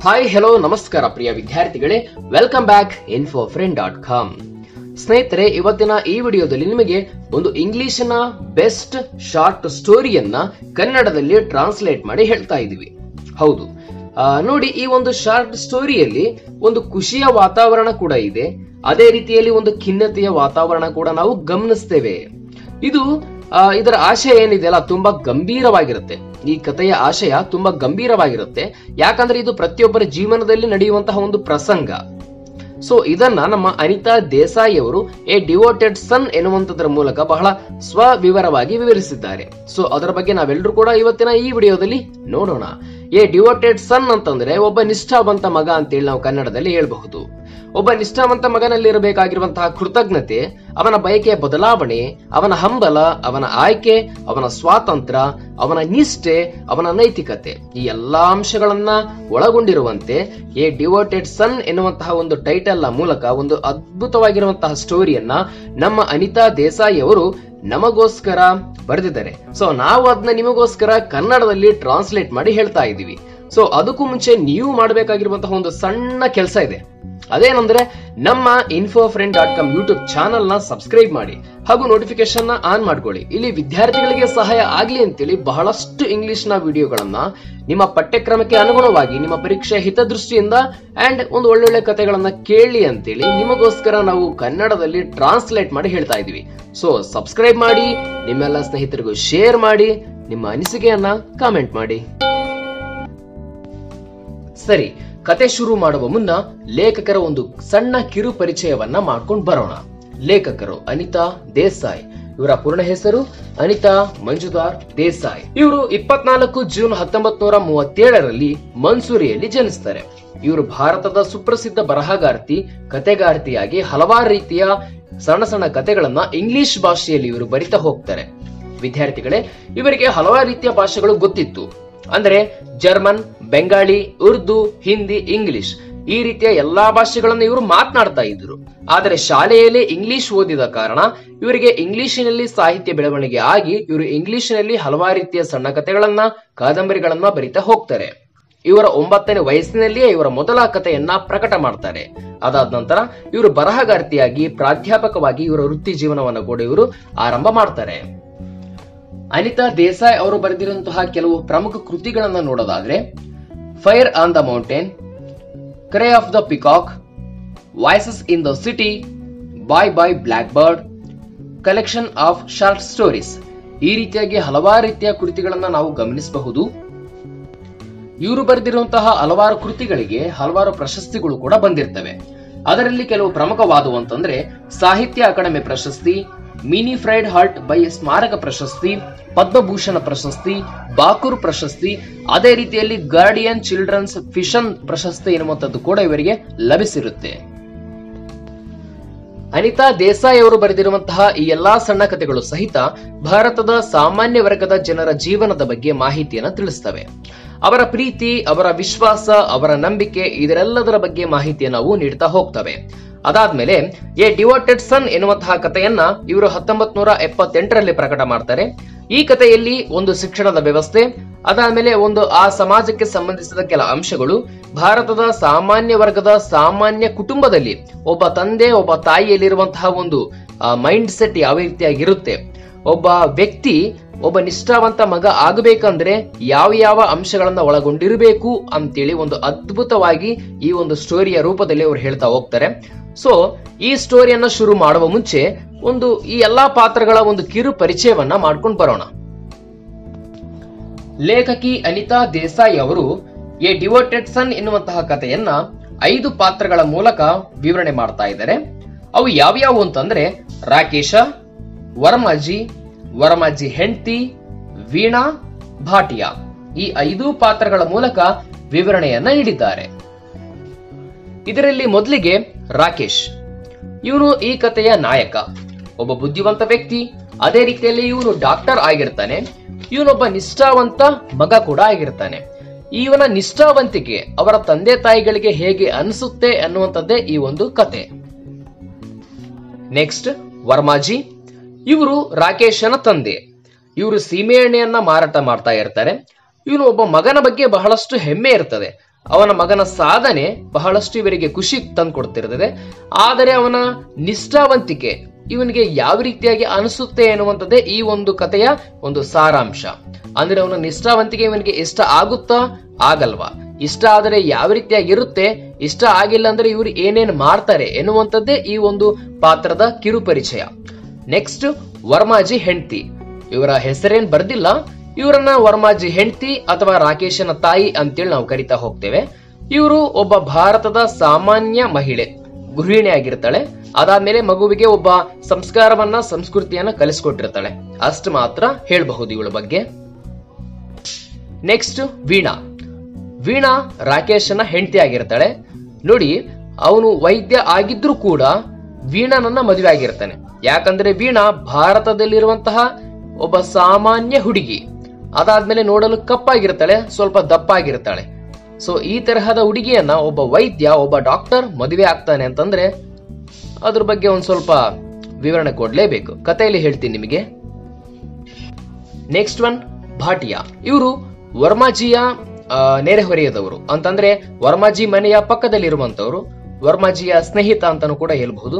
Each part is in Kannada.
ಹಾಯ್ ಹೆಲೋ ನಮಸ್ಕಾರ ಪ್ರಿಯ ವಿದ್ಯಾರ್ಥಿಗಳೇ, ವೆಲ್ಕಮ್ ಬ್ಯಾಕ್ infofriend.com. ಸ್ನೇಹಿತರೆ, ಇವತ್ತಿನ ಈ ವಿಡಿಯೋದಲ್ಲಿ ನಿಮಗೆ ಒಂದು ಇಂಗ್ಲಿಷಿನ ಬೆಸ್ಟ್ ಶಾರ್ಟ್ ಸ್ಟೋರಿಯನ್ನ ಕನ್ನಡದಲ್ಲಿ ಟ್ರಾನ್ಸ್ಲೇಟ್ ಮಾಡಿ ಹೇಳ್ತಾ ಇದೀವಿ. ಹೌದು, ನೋಡಿ, ಈ ಒಂದು ಶಾರ್ಟ್ ಸ್ಟೋರಿಯಲ್ಲಿ ಒಂದು ಖುಷಿಯ ವಾತಾವರಣ ಕೂಡ ಇದೆ, ಅದೇ ರೀತಿಯಲ್ಲಿ ಒಂದು ಖಿನ್ನತೆಯ ವಾತಾವರಣ ಕೂಡ ನಾವು ಗಮನಿಸ್ತೇವೆ. ಇದರ ಆಶಯ ಏನಿದೆಯಲ್ಲ ತುಂಬಾ ಗಂಭೀರವಾಗಿರುತ್ತೆ. ಈ ಕಥೆಯ ಆಶಯ ತುಂಬಾ ಗಂಭೀರವಾಗಿರುತ್ತೆ, ಯಾಕಂದ್ರೆ ಇದು ಪ್ರತಿಯೊಬ್ಬರ ಜೀವನದಲ್ಲಿ ನಡೆಯುವಂತಹ ಒಂದು ಪ್ರಸಂಗ. ಸೊ ಇದನ್ನ ನಮ್ಮ ಅನಿತಾ ದೇಸಾಯಿ ಅವರು ಎ ಡಿವೋಟೆಡ್ ಸನ್ ಎನ್ನುವಂತದ್ರ ಮೂಲಕ ಬಹಳ ಸ್ವವಿವರವಾಗಿ ವಿವರಿಸಿದ್ದಾರೆ. ಸೊ ಅದರ ಬಗ್ಗೆ ನಾವೆಲ್ಲರೂ ಕೂಡ ಇವತ್ತಿನ ಈ ವಿಡಿಯೋದಲ್ಲಿ ನೋಡೋಣ. ಎ ಡಿವೋಟೆಡ್ ಸನ್ ಅಂತಂದ್ರೆ ಒಬ್ಬ ನಿಷ್ಠಾವಂತ ಮಗ ಅಂತೇಳಿ ನಾವು ಕನ್ನಡದಲ್ಲಿ ಹೇಳ್ಬಹುದು. ಒಬ್ಬ ನಿಷ್ಠಾವಂತ ಮಗನಲ್ಲಿರಬೇಕಾಗಿರುವಂತಹ ಕೃತಜ್ಞತೆ, ಅವನ ಬಯಕೆಯ ಬದಲಾವಣೆ, ಅವನ ಹಂಬಲ, ಅವನ ಆಯ್ಕೆ, ಅವನ ಸ್ವಾತಂತ್ರ್ಯ, ಅವನ ನಿಷ್ಠೆ, ಅವನ ನೈತಿಕತೆ, ಈ ಎಲ್ಲಾ ಅಂಶಗಳನ್ನ ಒಳಗೊಂಡಿರುವಂತೆ ಎ ಡಿವೋಟೆಡ್ ಸನ್ ಎನ್ನುವಂತಹ ಒಂದು ಟೈಟಲ್ ನ ಮೂಲಕ ಒಂದು ಅದ್ಭುತವಾಗಿರುವಂತಹ ಸ್ಟೋರಿಯನ್ನ ನಮ್ಮ ಅನಿತಾ ದೇಸಾಯಿ ಅವರು ನಮಗೋಸ್ಕರ ಬರೆದಿದ್ದಾರೆ. ಸೊ ನಾವು ಅದನ್ನ ನಿಮಗೋಸ್ಕರ ಕನ್ನಡದಲ್ಲಿ ಟ್ರಾನ್ಸ್ಲೇಟ್ ಮಾಡಿ ಹೇಳ್ತಾ ಇದೀವಿ. ಸೊ ಅದಕ್ಕೂ ಮುಂಚೆ ನೀವು ಮಾಡಬೇಕಾಗಿರುವಂತಹ ಒಂದು ಸಣ್ಣ ಕೆಲಸ ಇದೆ. ಅದೇನಂದ್ರೆ ನಮ್ಮ infofriend.com ಯೂಟ್ಯೂಬ್ ಚಾನೆಲ್ ನ ಸಬ್ಸ್ಕ್ರೈಬ್ ಮಾಡಿ ಹಾಗೂ ನೋಟಿಫಿಕೇಶನ್ ನ ಆನ್ ಮಾಡ್ಕೊಳ್ಳಿ. ಇಲ್ಲಿ ವಿದ್ಯಾರ್ಥಿಗಳಿಗೆ ಸಹಾಯ ಆಗ್ಲಿ ಅಂತೇಳಿ ಬಹಳಷ್ಟು ಇಂಗ್ಲಿಷ್ ನ ವಿಡಿಯೋಗಳನ್ನ ನಿಮ್ಮ ಪಠ್ಯಕ್ರಮಕ್ಕೆ ಅನುಗುಣವಾಗಿ ನಿಮ್ಮ ಪರೀಕ್ಷೆ ಹಿತದೃಷ್ಟಿಯಿಂದ ಅಂಡ್ ಒಂದು ಒಳ್ಳೊಳ್ಳೆ ಕಥೆಗಳನ್ನ ಕೇಳಿ ಅಂತೇಳಿ ನಿಮಗೋಸ್ಕರ ನಾವು ಕನ್ನಡದಲ್ಲಿ ಟ್ರಾನ್ಸ್ಲೇಟ್ ಮಾಡಿ ಹೇಳ್ತಾ ಇದೀವಿ. ಸೊ ಸಬ್ಸ್ಕ್ರೈಬ್ ಮಾಡಿ, ನಿಮ್ಮೆಲ್ಲ ಸ್ನೇಹಿತರಿಗೂ ಶೇರ್ ಮಾಡಿ, ನಿಮ್ಮ ಅನಿಸಿಕೆಯನ್ನ ಕಾಮೆಂಟ್ ಮಾಡಿ. ಸರಿ, ಕತೆ ಶುರು ಮಾಡುವ ಮುನ್ನ ಲೇಖಕರ ಒಂದು ಸಣ್ಣ ಕಿರು ಪರಿಚಯವನ್ನ ಮಾಡ್ಕೊಂಡು ಬರೋಣ. ಲೇಖಕರು ಅನಿತಾ ದೇಸಾಯಿ. ಇವರ ಪೂರ್ಣ ಹೆಸರು ಅನಿತಾ ಮಂಜುದಾರ್ ದೇಸಾಯಿ. ಇವರು 24 ಜೂನ್ 1937ರಲ್ಲಿ ಮನ್ಸೂರಿಯಲ್ಲಿ ಜನಿಸ್ತಾರೆ. ಇವರು ಭಾರತದ ಸುಪ್ರಸಿದ್ಧ ಬರಹಗಾರ್ತಿ, ಕತೆಗಾರ್ತಿಯಾಗಿ ಹಲವಾರು ರೀತಿಯ ಸಣ್ಣ ಸಣ್ಣ ಕತೆಗಳನ್ನ ಇಂಗ್ಲಿಷ್ ಭಾಷೆಯಲ್ಲಿ ಇವರು ಬರಿತಾ ಹೋಗ್ತಾರೆ. ವಿದ್ಯಾರ್ಥಿಗಳೇ, ಇವರಿಗೆ ಹಲವಾರು ರೀತಿಯ ಭಾಷೆಗಳು ಗೊತ್ತಿತ್ತು. ಅಂದ್ರೆ ಜರ್ಮನ್, ಬೆಂಗಾಳಿ, ಉರ್ದು, ಹಿಂದಿ, ಇಂಗ್ಲಿಷ್, ಈ ರೀತಿಯ ಎಲ್ಲಾ ಭಾಷೆಗಳನ್ನು ಇವರು ಮಾತನಾಡ್ತಾ ಇದ್ರು. ಆದರೆ ಶಾಲೆಯಲ್ಲಿ ಇಂಗ್ಲಿಷ್ ಓದಿದ ಕಾರಣ ಇವರಿಗೆ ಇಂಗ್ಲಿಷಿನಲ್ಲಿ ಸಾಹಿತ್ಯ ಬೆಳವಣಿಗೆ ಆಗಿ ಇವರು ಇಂಗ್ಲಿಷಿನಲ್ಲಿ ಹಲವಾರು ರೀತಿಯ ಸಣ್ಣ ಕಥೆಗಳನ್ನ, ಕಾದಂಬರಿಗಳನ್ನ ಬರಿತಾ ಹೋಗ್ತಾರೆ. ಇವರ 9ನೇ ವಯಸ್ಸಿನಲ್ಲಿಯೇ ಇವರ ಮೊದಲ ಕಥೆಯನ್ನ ಪ್ರಕಟ ಮಾಡ್ತಾರೆ. ಅದಾದ ನಂತರ ಇವರು ಬರಹಗಾರ್ತಿಯಾಗಿ, ಪ್ರಾಧ್ಯಾಪಕವಾಗಿ ಇವರ ವೃತ್ತಿ ಜೀವನವನ್ನು ಕೂಡ ಇವರು ಆರಂಭ ಮಾಡ್ತಾರೆ. ಅನಿತಾ ದೇಸಾಯಿ ಅವರು ಬರೆದಿರುವಂತಹ ಕೆಲವು ಪ್ರಮುಖ ಕೃತಿಗಳನ್ನ ನೋಡೋದಾದ್ರೆ fire on the mountain, cry of the peacock, voices in the city, bye bye black bird, collection of short stories, ಈ ರೀತಿಯಾಗಿ ಹಲವಾರು ರೀತಿಯ ಕೃತಿಗಳನ್ನ ನಾವು ಗಮನಿಸಬಹುದು. ಇವರು ಬರೆದಿರುವಂತಹ ಹಲವಾರು ಕೃತಿಗಳಿಗೆ ಹಲವಾರು ಪ್ರಶಸ್ತಿಗಳು ಕೂಡ ಬಂದಿರ್ತವೆ. ಅದರಲ್ಲಿ ಕೆಲವು ಪ್ರಮುಖವಾದವು ಅಂತಂದ್ರೆ ಸಾಹಿತ್ಯ ಅಕಾಡೆಮಿ ಪ್ರಶಸ್ತಿ, ಮಿನಿ ಫ್ರೈಡ್ ಹಾರ್ಟ್ ಬೈ ಸ್ಮಾರಕ ಪ್ರಶಸ್ತಿ, ಪದ್ಮಭೂಷಣ ಪ್ರಶಸ್ತಿ, ಬಾಕೂರ್ ಪ್ರಶಸ್ತಿ, ಅದೇ ರೀತಿಯಲ್ಲಿ ಗಾರ್ಡಿಯನ್ ಚಿಲ್ಡ್ರನ್ಸ್ ಫಿಷನ್ ಪ್ರಶಸ್ತಿ ಎನ್ನುವಂಥದ್ದು ಕೂಡ ಇವರಿಗೆ ಲಭಿಸಿರುತ್ತೆ. ಅನಿತಾ ದೇಸಾಯಿ ಅವರು ಬರೆದಿರುವಂತಹ ಈ ಎಲ್ಲಾ ಸಣ್ಣ ಕಥೆಗಳು ಸಹಿತ ಭಾರತದ ಸಾಮಾನ್ಯ ವರ್ಗದ ಜನರ ಜೀವನದ ಬಗ್ಗೆ ಮಾಹಿತಿಯನ್ನು ತಿಳಿಸ್ತವೆ. ಅವರ ಪ್ರೀತಿ, ಅವರ ವಿಶ್ವಾಸ, ಅವರ ನಂಬಿಕೆ, ಇದರೆಲ್ಲದರ ಬಗ್ಗೆ ಮಾಹಿತಿಯನ್ನು ನಾವು ನೀಡ್ತಾ ಹೋಗ್ತವೆ. ಅದಾದ್ಮೇಲೆ ಎ ಡಿವೋಟೆಡ್ ಸನ್ ಎನ್ನುವಂತಹ ಕಥೆಯನ್ನ ಇವರು 1978ರಲ್ಲಿ ಪ್ರಕಟ ಮಾಡ್ತಾರೆ. ಈ ಕಥೆಯಲ್ಲಿ ಒಂದು ಶಿಕ್ಷಣದ ವ್ಯವಸ್ಥೆ, ಅದಾದ್ಮೇಲೆ ಒಂದು ಆ ಸಮಾಜಕ್ಕೆ ಸಂಬಂಧಿಸಿದ ಕೆಲ ಅಂಶಗಳು, ಭಾರತದ ಸಾಮಾನ್ಯ ವರ್ಗದ ಸಾಮಾನ್ಯ ಕುಟುಂಬದಲ್ಲಿ ಒಬ್ಬ ತಂದೆ, ಒಬ್ಬ ತಾಯಿಯಲ್ಲಿರುವಂತಹ ಒಂದು ಮೈಂಡ್ ಸೆಟ್ ಯಾವ ರೀತಿಯಾಗಿರುತ್ತೆ, ಒಬ್ಬ ವ್ಯಕ್ತಿ ಒಬ್ಬ ನಿಷ್ಠಾವಂತ ಮಗ ಆಗಬೇಕಂದ್ರೆ ಯಾವ ಯಾವ ಅಂಶಗಳನ್ನ ಒಳಗೊಂಡಿರಬೇಕು ಅಂತೇಳಿ ಒಂದು ಅದ್ಭುತವಾಗಿ ಈ ಒಂದು ಸ್ಟೋರಿಯ ರೂಪದಲ್ಲಿ ಅವರು ಹೇಳ್ತಾ ಹೋಗ್ತಾರೆ. ಸೊ ಈ ಸ್ಟೋರಿಯನ್ನ ಶುರು ಮಾಡುವ ಮುಂಚೆ ಈ ಎಲ್ಲಾ ಪಾತ್ರಗಳ ಒಂದು ಕಿರು ಪರಿಚಯವನ್ನ ಮಾಡ್ಕೊಂಡು ಬರೋಣ. ಲೇಖಕಿ ಅನಿತಾ ದೇಸಾಯಿ ಅವರು ಎ ಡಿವೋಟೆಡ್ ಸನ್ ಎನ್ನುವಂತಹ ಕಥೆಯನ್ನ 5 ಪಾತ್ರಗಳ ಮೂಲಕ ವಿವರಣೆ ಮಾಡ್ತಾ ಇದ್ದಾರೆ. ಅವು ಯಾವ್ಯಾವು ಅಂತಂದ್ರೆ ರಾಕೇಶ, ವರ್ಮಾಜಿ, ವರ್ಮಾಜಿ ಹೆಂಡತಿ, ವೀಣಾ, ಭಾಟಿಯಾ, ಈ 5 ಪಾತ್ರಗಳ ಮೂಲಕ ವಿವರಣೆಯನ್ನ ನೀಡಿದ್ದಾರೆ. ಇದರಲ್ಲಿ ಮೊದಲಿಗೆ ರಾಕೇಶ್. ಇವನು ಈ ಕಥೆಯ ನಾಯಕ, ಒಬ್ಬ ಬುದ್ಧಿವಂತ ವ್ಯಕ್ತಿ. ಅದೇ ರೀತಿಯಲ್ಲಿ ಇವನು ಡಾಕ್ಟರ್ ಆಗಿರ್ತಾನೆ. ಇವನೊಬ್ಬ ನಿಷ್ಠಾವಂತ ಮಗ ಕೂಡ ಆಗಿರ್ತಾನೆ. ಇವನ ನಿಷ್ಠಾವಂತಿಕೆ ಅವರ ತಂದೆ ತಾಯಿಗಳಿಗೆ ಹೇಗೆ ಅನಿಸುತ್ತೆ ಅನ್ನುವಂಥದ್ದೇ ಈ ಒಂದು ಕತೆ. ನೆಕ್ಸ್ಟ್ ವರ್ಮಾಜಿ. ಇವರು ರಾಕೇಶನ ತಂದೆ. ಇವರು ಸೀಮೆ ಎಣ್ಣೆಯನ್ನ ಮಾರಾಟ ಮಾಡ್ತಾ ಇರ್ತಾರೆ. ಇವನು ಒಬ್ಬ ಮಗನ ಬಗ್ಗೆ ಬಹಳಷ್ಟು ಹೆಮ್ಮೆ ಇರ್ತದೆ. ಅವನ ಮಗನ ಸಾಧನೆ ಬಹಳಷ್ಟು ಇವರಿಗೆ ಖುಷಿ ತಂದುಕೊಡ್ತಿರ್ತದೆ. ಆದರೆ ಅವನ ನಿಷ್ಠಾವಂತಿಕೆ ಇವನಿಗೆ ಯಾವ ರೀತಿಯಾಗಿ ಅನಿಸುತ್ತೆ ಎನ್ನುವಂಥದ್ದೇ ಈ ಒಂದು ಕಥೆಯ ಒಂದು ಸಾರಾಂಶ. ಅಂದ್ರೆ ಅವನ ನಿಷ್ಠಾವಂತಿಕೆ ಇವನಿಗೆ ಇಷ್ಟ ಆಗುತ್ತಾ ಆಗಲ್ವಾ, ಇಷ್ಟ ಆದರೆ ಯಾವ ರೀತಿಯಾಗಿರುತ್ತೆ, ಇಷ್ಟ ಆಗಿಲ್ಲ ಅಂದ್ರೆ ಇವ್ರು ಏನೇನ್ ಮಾಡ್ತಾರೆ ಎನ್ನುವಂಥದ್ದೇ ಈ ಒಂದು ಪಾತ್ರದ ಕಿರು ಪರಿಚಯ. ನೆಕ್ಸ್ಟ್, ವರ್ಮಾಜಿ ಹೆಂಡತಿ. ಇವರ ಹೆಸರೇನ್ ಬರ್ದಿಲ್ಲ, ಇವರನ್ನ ವರ್ಮಾಜಿ ಹೆಂಡತಿ ಅಥವಾ ರಾಕೇಶನ ತಾಯಿ ಅಂತೇಳಿ ನಾವು ಕರಿತಾ ಹೋಗ್ತೇವೆ. ಇವರು ಒಬ್ಬ ಭಾರತದ ಸಾಮಾನ್ಯ ಮಹಿಳೆ, ಗೃಹಿಣಿ ಆಗಿರ್ತಾಳೆ. ಅದಾದ್ಮೇಲೆ ಮಗುವಿಗೆ ಒಬ್ಬ ಸಂಸ್ಕಾರವನ್ನ ಸಂಸ್ಕೃತಿಯನ್ನ ಕಲಿಸ್ಕೊಟ್ಟಿರ್ತಾಳೆ, ಅಷ್ಟು ಮಾತ್ರ ಹೇಳಬಹುದು ಇವಳ ಬಗ್ಗೆ. ನೆಕ್ಸ್ಟ್, ವೀಣಾ. ವೀಣಾ ರಾಕೇಶನ ಹೆಂಡತಿ ಆಗಿರ್ತಾಳೆ. ನೋಡಿ, ಅವನು ವೈದ್ಯ ಆಗಿದ್ರು ಕೂಡ ವೀಣಾನನ್ನ ಮದುವೆ ಆಗಿರ್ತಾನೆ. ಯಾಕಂದ್ರೆ ವೀಣಾ ಭಾರತದಲ್ಲಿರುವಂತಹ ಒಬ್ಬ ಸಾಮಾನ್ಯ ಹುಡುಗಿ. ಅದಾದ್ಮೇಲೆ ನೋಡಲು ಕಪ್ಪಾಗಿರ್ತಾಳೆ, ಸ್ವಲ್ಪ ದಪ್ಪ ಆಗಿರ್ತಾಳೆ. ಸೊ ಈ ತರಹದ ಹುಡುಗಿಯನ್ನ ಒಬ್ಬ ವೈದ್ಯ, ಒಬ್ಬ ಡಾಕ್ಟರ್ ಮದುವೆ ಆಗ್ತಾನೆ ಅಂತಂದ್ರೆ ಅದ್ರ ಬಗ್ಗೆ ಒಂದ್ ಸ್ವಲ್ಪ ವಿವರಣೆ ಕೊಡ್ಲೇಬೇಕು. ಕಥೆಯಲ್ಲಿ ಹೇಳ್ತೀನಿ ನಿಮಗೆ. Next one, Bhatia. ಇವರು ವರ್ಮಾಜಿಯ ನೆರೆಹೊರೆಯದವರು, ಅಂತಂದ್ರೆ ವರ್ಮಾಜಿ ಮನೆಯ ಪಕ್ಕದಲ್ಲಿರುವಂತವರು, ವರ್ಮಾಜಿಯ ಸ್ನೇಹಿತ ಅಂತಾನು ಕೂಡ ಹೇಳ್ಬಹುದು.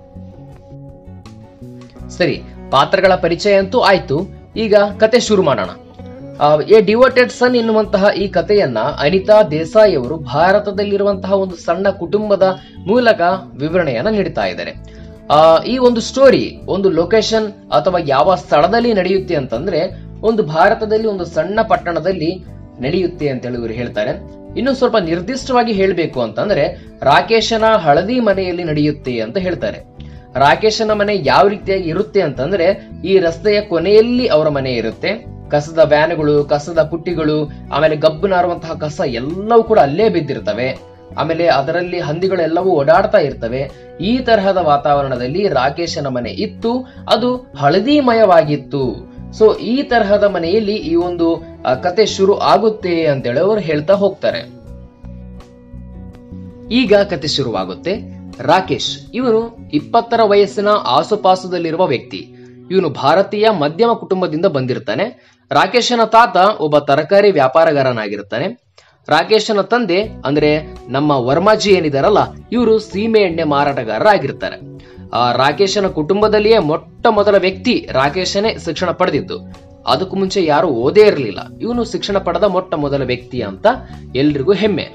ಸರಿ, ಪಾತ್ರಗಳ ಪರಿಚಯ ಅಂತೂ ಆಯ್ತು. ಈಗ ಕತೆ ಶುರು ಮಾಡೋಣ. ಎ ಡಿವೋಟೆಡ್ ಸನ್ ಎನ್ನುವಂತಹ ಈ ಕಥೆಯನ್ನ ಅನಿತಾ ದೇಸಾಯಿ ಅವರು ಭಾರತದಲ್ಲಿರುವಂತಹ ಒಂದು ಸಣ್ಣ ಕುಟುಂಬದ ಮೂಲಕ ವಿವರಣೆಯನ್ನ ನೀಡ್ತಾ ಇದ್ದಾರೆ. ಈ ಒಂದು ಸ್ಟೋರಿ ಒಂದು ಲೊಕೇಶನ್ ಅಥವಾ ಯಾವ ಸ್ಥಳದಲ್ಲಿ ನಡೆಯುತ್ತೆ ಅಂತಂದ್ರೆ ಒಂದು ಭಾರತದಲ್ಲಿ ಒಂದು ಸಣ್ಣ ಪಟ್ಟಣದಲ್ಲಿ ನಡೆಯುತ್ತೆ ಅಂತೇಳಿ ಇವರು ಹೇಳ್ತಾರೆ. ಇನ್ನು ಸ್ವಲ್ಪ ನಿರ್ದಿಷ್ಟವಾಗಿ ಹೇಳಬೇಕು ಅಂತಂದ್ರೆ ರಾಕೇಶನ ಹಳದಿ ಮನೆಯಲ್ಲಿ ನಡೆಯುತ್ತೆ ಅಂತ ಹೇಳ್ತಾರೆ. ರಾಕೇಶನ ಮನೆ ಯಾವ ರೀತಿಯಾಗಿ ಇರುತ್ತೆ ಅಂತಂದ್ರೆ ಈ ರಸ್ತೆಯ ಕೊನೆಯಲ್ಲಿ ಅವರ ಮನೆ ಇರುತ್ತೆ. ಕಸದ ವ್ಯಾನ್ಗಳು, ಕಸದ ಪುಟ್ಟಿಗಳು, ಆಮೇಲೆ ಗಬ್ಬು ನಾರುವಂತಹ ಕಸ ಎಲ್ಲವೂ ಕೂಡ ಅಲ್ಲೇ ಬಿದ್ದಿರ್ತವೆ. ಆಮೇಲೆ ಅದರಲ್ಲಿ ಹಂದಿಗಳೆಲ್ಲವೂ ಓಡಾಡ್ತಾ ಇರ್ತವೆ. ಈ ತರಹದ ವಾತಾವರಣದಲ್ಲಿ ರಾಕೇಶನ ಮನೆ ಇತ್ತು, ಅದು ಹಳದಿಮಯವಾಗಿತ್ತು. ಸೊ ಈ ತರಹದ ಮನೆಯಲ್ಲಿ ಈ ಒಂದು ಕತೆ ಶುರು ಆಗುತ್ತೆ ಅಂತೇಳಿ ಅವರು ಹೇಳ್ತಾ ಹೋಗ್ತಾರೆ. ಈಗ ಕತೆ ಶುರುವಾಗುತ್ತೆ. ರಾಕೇಶ್ ಇವನು 20ರ ವಯಸ್ಸಿನ ಆಸುಪಾಸುದಲ್ಲಿರುವ ವ್ಯಕ್ತಿ. ಇವನು ಭಾರತೀಯ ಮಧ್ಯಮ ಕುಟುಂಬದಿಂದ ಬಂದಿರ್ತಾನೆ. ರಾಕೇಶನ ತಾತ ಒಬ್ಬ ತರಕಾರಿ ವ್ಯಾಪಾರಗಾರನಾಗಿರ್ತಾನೆ. ರಾಕೇಶನ ತಂದೆ ಅಂದ್ರೆ ನಮ್ಮ ವರ್ಮಾಜಿ ಏನಿದಾರಲ್ಲ, ಇವರು ಸೀಮೆ ಎಣ್ಣೆ ಮಾರಾಟಗಾರರಾಗಿರ್ತಾರೆ. ರಾಕೇಶನ ಕುಟುಂಬದಲ್ಲಿಯೇ ಮೊಟ್ಟ ಮೊದಲ ವ್ಯಕ್ತಿ ರಾಕೇಶನೇ ಶಿಕ್ಷಣ ಪಡೆದಿದ್ದು. ಅದಕ್ಕೂ ಮುಂಚೆ ಯಾರು ಓದೇ ಇರಲಿಲ್ಲ. ಇವನು ಶಿಕ್ಷಣ ಪಡೆದ ಮೊಟ್ಟ ಮೊದಲ ವ್ಯಕ್ತಿ ಅಂತ ಎಲ್ರಿಗೂ ಹೆಮ್ಮೆ.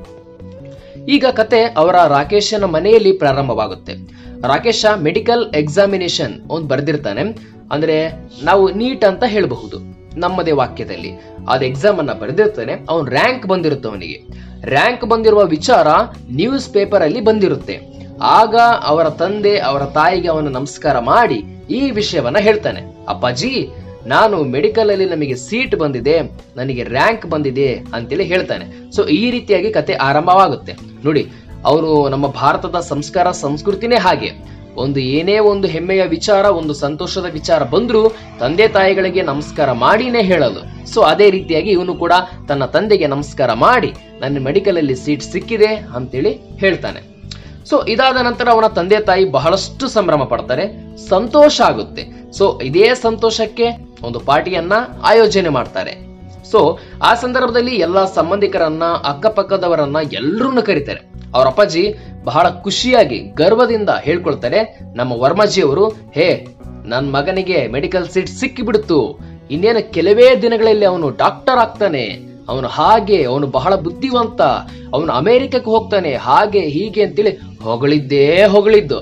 ಈಗ ಕತೆ ಅವರ ರಾಕೇಶನ ಮನೆಯಲ್ಲಿ ಪ್ರಾರಂಭವಾಗುತ್ತೆ. ರಾಕೇಶ ಮೆಡಿಕಲ್ ಎಕ್ಸಾಮಿನೇಷನ್ ಒಂದು ಬರೆದಿರ್ತಾನೆ. ಅಂದ್ರೆ ನಾವು ನೀಟ್ ಅಂತ ಹೇಳಬಹುದು ನಮ್ಮದೇ ವಾಕ್ಯದಲ್ಲಿ. ಅದ್ ಎಕ್ಸಾಮ್ ಅನ್ನ ಬರೆದಿರ್ತಾನೆ. ಅವನ್ ರ್ಯಾಂಕ್ ಬಂದಿರುತ್ತೆ. ಅವನಿಗೆ ರ್ಯಾಂಕ್ ಬಂದಿರುವ ವಿಚಾರ ನ್ಯೂಸ್ ಪೇಪರ್ ಅಲ್ಲಿ ಬಂದಿರುತ್ತೆ. ಆಗ ಅವರ ತಂದೆ ಅವರ ತಾಯಿಗೆ ಅವನ ನಮಸ್ಕಾರ ಮಾಡಿ ಈ ವಿಷಯವನ್ನ ಹೇಳ್ತಾನೆ. ಅಪ್ಪಾಜಿ, ನಾನು ಮೆಡಿಕಲ್ ಅಲ್ಲಿ ನಮಗೆ ಸೀಟ್ ಬಂದಿದೆ, ನನಗೆ ರ್ಯಾಂಕ್ ಬಂದಿದೆ ಅಂತೇಳಿ ಹೇಳ್ತಾನೆ. ಸೊ ಈ ರೀತಿಯಾಗಿ ಕತೆ ಆರಂಭವಾಗುತ್ತೆ. ನೋಡಿ, ಅವನು ನಮ್ಮ ಭಾರತದ ಸಂಸ್ಕಾರ ಸಂಸ್ಕೃತಿನೇ ಹಾಗೆ. ಒಂದು ಏನೇ ಒಂದು ಹೆಮ್ಮೆಯ ವಿಚಾರ, ಒಂದು ಸಂತೋಷದ ವಿಚಾರ ಬಂದ್ರು ತಂದೆ ತಾಯಿಗಳಿಗೆ ನಮಸ್ಕಾರ ಮಾಡಿನೇ ಹೇಳಲು. ಸೊ ಅದೇ ರೀತಿಯಾಗಿ ಇವನು ಕೂಡ ತನ್ನ ತಂದೆಗೆ ನಮಸ್ಕಾರ ಮಾಡಿ ನನ್ನ ಮೆಡಿಕಲ್ ಅಲ್ಲಿ ಸೀಟ್ ಸಿಕ್ಕಿದೆ ಅಂತೇಳಿ ಹೇಳ್ತಾನೆ. ಸೊ ಇದಾದ ನಂತರ ಅವನ ತಂದೆ ತಾಯಿ ಬಹಳಷ್ಟು ಸಂಭ್ರಮ ಪಡ್ತಾರೆ, ಸಂತೋಷ ಆಗುತ್ತೆ. ಸೊ ಇದೇ ಸಂತೋಷಕ್ಕೆ ಒಂದು ಪಾರ್ಟಿಯನ್ನ ಆಯೋಜನೆ ಮಾಡ್ತಾರೆ. ಸೊ ಆ ಸಂದರ್ಭದಲ್ಲಿ ಎಲ್ಲಾ ಸಂಬಂಧಿಕರನ್ನ, ಅಕ್ಕಪಕ್ಕದವರನ್ನ ಎಲ್ಲರನ್ನ ಕರೀತಾರೆ. ಅವ್ರ ಅಪ್ಪಾಜಿ ಬಹಳ ಖುಷಿಯಾಗಿ ಗರ್ವದಿಂದ ಹೇಳ್ಕೊಳ್ತಾರೆ, ನಮ್ಮ ವರ್ಮಾಜಿ ಅವರು, ಹೇ, ನನ್ ಮಗನಿಗೆ ಮೆಡಿಕಲ್ ಸೀಟ್ ಸಿಕ್ಕಿ ಬಿಡ್ತು, ಇನ್ನೇನು ಕೆಲವೇ ದಿನಗಳಲ್ಲಿ ಅವನು ಡಾಕ್ಟರ್ ಆಗ್ತಾನೆ, ಅವನು ಹಾಗೆ, ಅವನು ಬಹಳ ಬುದ್ಧಿವಂತ, ಅವನು ಅಮೆರಿಕಕ್ಕೆ ಹೋಗ್ತಾನೆ, ಹಾಗೆ ಹೀಗೆ ಅಂತೇಳಿ ಹೊಗಳಿದ್ದು.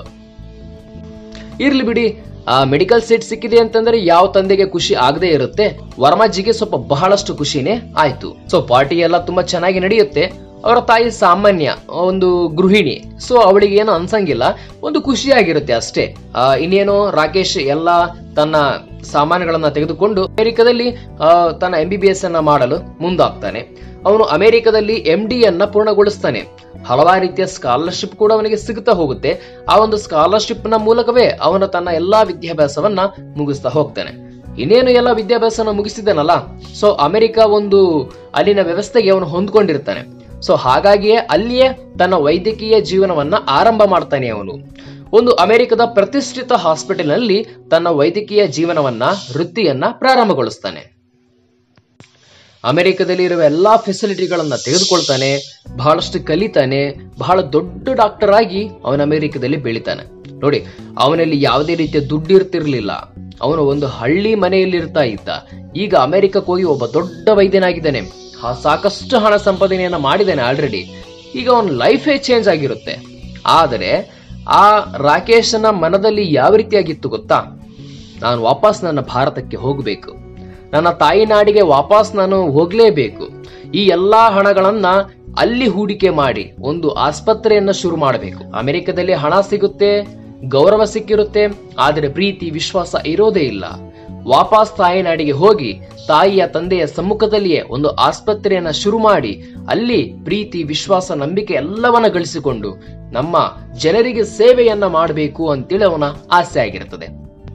ಇರ್ಲಿ ಬಿಡಿ, ಆ ಮೆಡಿಕಲ್ ಸೀಟ್ ಸಿಕ್ಕಿದೆ ಅಂತಂದ್ರೆ ಯಾವ ತಂದೆಗೆ ಖುಷಿ ಆಗದೆ ಇರುತ್ತೆ. ವರ್ಮಾಜಿಗೆ ಸ್ವಲ್ಪ ಬಹಳಷ್ಟು ಖುಷಿನೇ ಆಯ್ತು. ಸೊ ಪಾರ್ಟಿ ಎಲ್ಲ ತುಂಬಾ ಚೆನ್ನಾಗಿ ನಡೆಯುತ್ತೆ. ಅವರ ತಾಯಿ ಸಾಮಾನ್ಯ ಒಂದು ಗೃಹಿಣಿ, ಸೊ ಅವಳಿಗೆ ಏನು ಅನ್ಸಂಗಿಲ್ಲ, ಒಂದು ಖುಷಿಯಾಗಿರುತ್ತೆ ಅಷ್ಟೇ. ಇನ್ನೇನು ರಾಕೇಶ್ ಎಲ್ಲ ತನ್ನ ಸಾಮಾನುಗಳನ್ನ ತೆಗೆದುಕೊಂಡು ಅಮೆರಿಕದಲ್ಲಿ ತನ್ನ MBBS ಅನ್ನ ಮಾಡಲು ಮುಂದಾಗ್ತಾನೆ. ಅವನು ಅಮೆರಿಕದಲ್ಲಿ MD ಅನ್ನ ಪೂರ್ಣಗೊಳಿಸ್ತಾನೆ. ಹಲವಾರು ರೀತಿಯ ಸ್ಕಾಲರ್ಶಿಪ್ ಕೂಡ ಅವನಿಗೆ ಸಿಗುತ್ತಾ ಹೋಗುತ್ತೆ. ಆ ಒಂದು ಸ್ಕಾಲರ್ಶಿಪ್ ನ ಮೂಲಕವೇ ಅವನು ತನ್ನ ಎಲ್ಲಾ ವಿದ್ಯಾಭ್ಯಾಸವನ್ನ ಮುಗಿಸ್ತಾ ಹೋಗ್ತಾನೆ. ಇನ್ನೇನು ಎಲ್ಲ ವಿದ್ಯಾಭ್ಯಾಸನ ಮುಗಿಸಿದ್ದಾನಲ್ಲ, ಸೊ ಅಮೆರಿಕ ಒಂದು ಅಲ್ಲಿನ ವ್ಯವಸ್ಥೆಗೆ ಅವನು ಹೊಂದ್ಕೊಂಡಿರ್ತಾನೆ. ಸೊ ಹಾಗಾಗಿಯೇ ಅಲ್ಲಿಯೇ ತನ್ನ ವೈದ್ಯಕೀಯ ಜೀವನವನ್ನ ಆರಂಭ ಮಾಡ್ತಾನೆ. ಅವನು ಒಂದು ಅಮೆರಿಕದ ಪ್ರತಿಷ್ಠಿತ ಹಾಸ್ಪಿಟಲ್ ನಲ್ಲಿ ತನ್ನ ವೈದ್ಯಕೀಯ ಜೀವನವನ್ನ, ವೃತ್ತಿಯನ್ನ ಪ್ರಾರಂಭಗೊಳಿಸ್ತಾನೆ. ಅಮೆರಿಕದಲ್ಲಿ ಇರುವ ಎಲ್ಲಾ ಫೆಸಿಲಿಟಿಗಳನ್ನ ತೆಗೆದುಕೊಳ್ತಾನೆ, ಬಹಳಷ್ಟು ಕಲಿತಾನೆ, ಬಹಳ ದೊಡ್ಡ ಡಾಕ್ಟರ್ ಆಗಿ ಅವನ ಅಮೆರಿಕದಲ್ಲಿ ಬೆಳಿತಾನೆ. ನೋಡಿ, ಅವನಲ್ಲಿ ಯಾವುದೇ ರೀತಿಯ ದುಡ್ಡು ಇರ್ತಿರ್ಲಿಲ್ಲ. ಅವನು ಒಂದು ಹಳ್ಳಿ ಮನೆಯಲ್ಲಿ ಇರ್ತಾ ಇದ್ದ. ಈಗ ಅಮೆರಿಕಕ್ಕೆ ಹೋಗಿ ಒಬ್ಬ ದೊಡ್ಡ ವೈದ್ಯನಾಗಿದ್ದಾನೆ. ಸಾಕಷ್ಟು ಹಣ ಸಂಪಾದನೆಯನ್ನ ಮಾಡಿದ್ದಾನೆ ಆಲ್ರೆಡಿ. ಈಗ ಅವನ ಲೈಫೇ ಚೇಂಜ್ ಆಗಿರುತ್ತೆ. ಆದರೆ ಆ ರಾಕೇಶನ ಮನದಲ್ಲಿ ಯಾವ ರೀತಿಯಾಗಿತ್ತು ಗೊತ್ತಾ? ನಾನು ವಾಪಸ್ ನನ್ನ ಭಾರತಕ್ಕೆ ಹೋಗಬೇಕು, ನನ್ನ ತಾಯಿ ನಾಡಿಗೆ ವಾಪಸ್ ನಾನು ಹೋಗ್ಲೇಬೇಕು. ಈ ಎಲ್ಲಾ ಹಣಗಳನ್ನ ಅಲ್ಲಿ ಹೂಡಿಕೆ ಮಾಡಿ ಒಂದು ಆಸ್ಪತ್ರೆಯನ್ನ ಶುರು ಮಾಡಬೇಕು. ಅಮೆರಿಕದಲ್ಲಿ ಹಣ ಸಿಗುತ್ತೆ, ಗೌರವ ಸಿಕ್ಕಿರುತ್ತೆ, ಆದರೆ ಪ್ರೀತಿ ವಿಶ್ವಾಸ ಇರೋದೇ ಇಲ್ಲ. ವಾಪಸ್ ತಾಯಿ ನಾಡಿಗೆ ಹೋಗಿ ತಾಯಿಯ ತಂದೆಯ ಸಮ್ಮುಖದಲ್ಲಿಯೇ ಒಂದು ಆಸ್ಪತ್ರೆಯನ್ನ ಶುರು ಮಾಡಿ ಅಲ್ಲಿ ಪ್ರೀತಿ ವಿಶ್ವಾಸ ನಂಬಿಕೆ ಎಲ್ಲವನ್ನ ಗಳಿಸಿಕೊಂಡು ನಮ್ಮ ಜನರಿಗೆ ಸೇವೆಯನ್ನ ಮಾಡಬೇಕು ಅಂತೇಳಿ ಅವನ ಆಸೆ ಆಗಿರುತ್ತದೆ.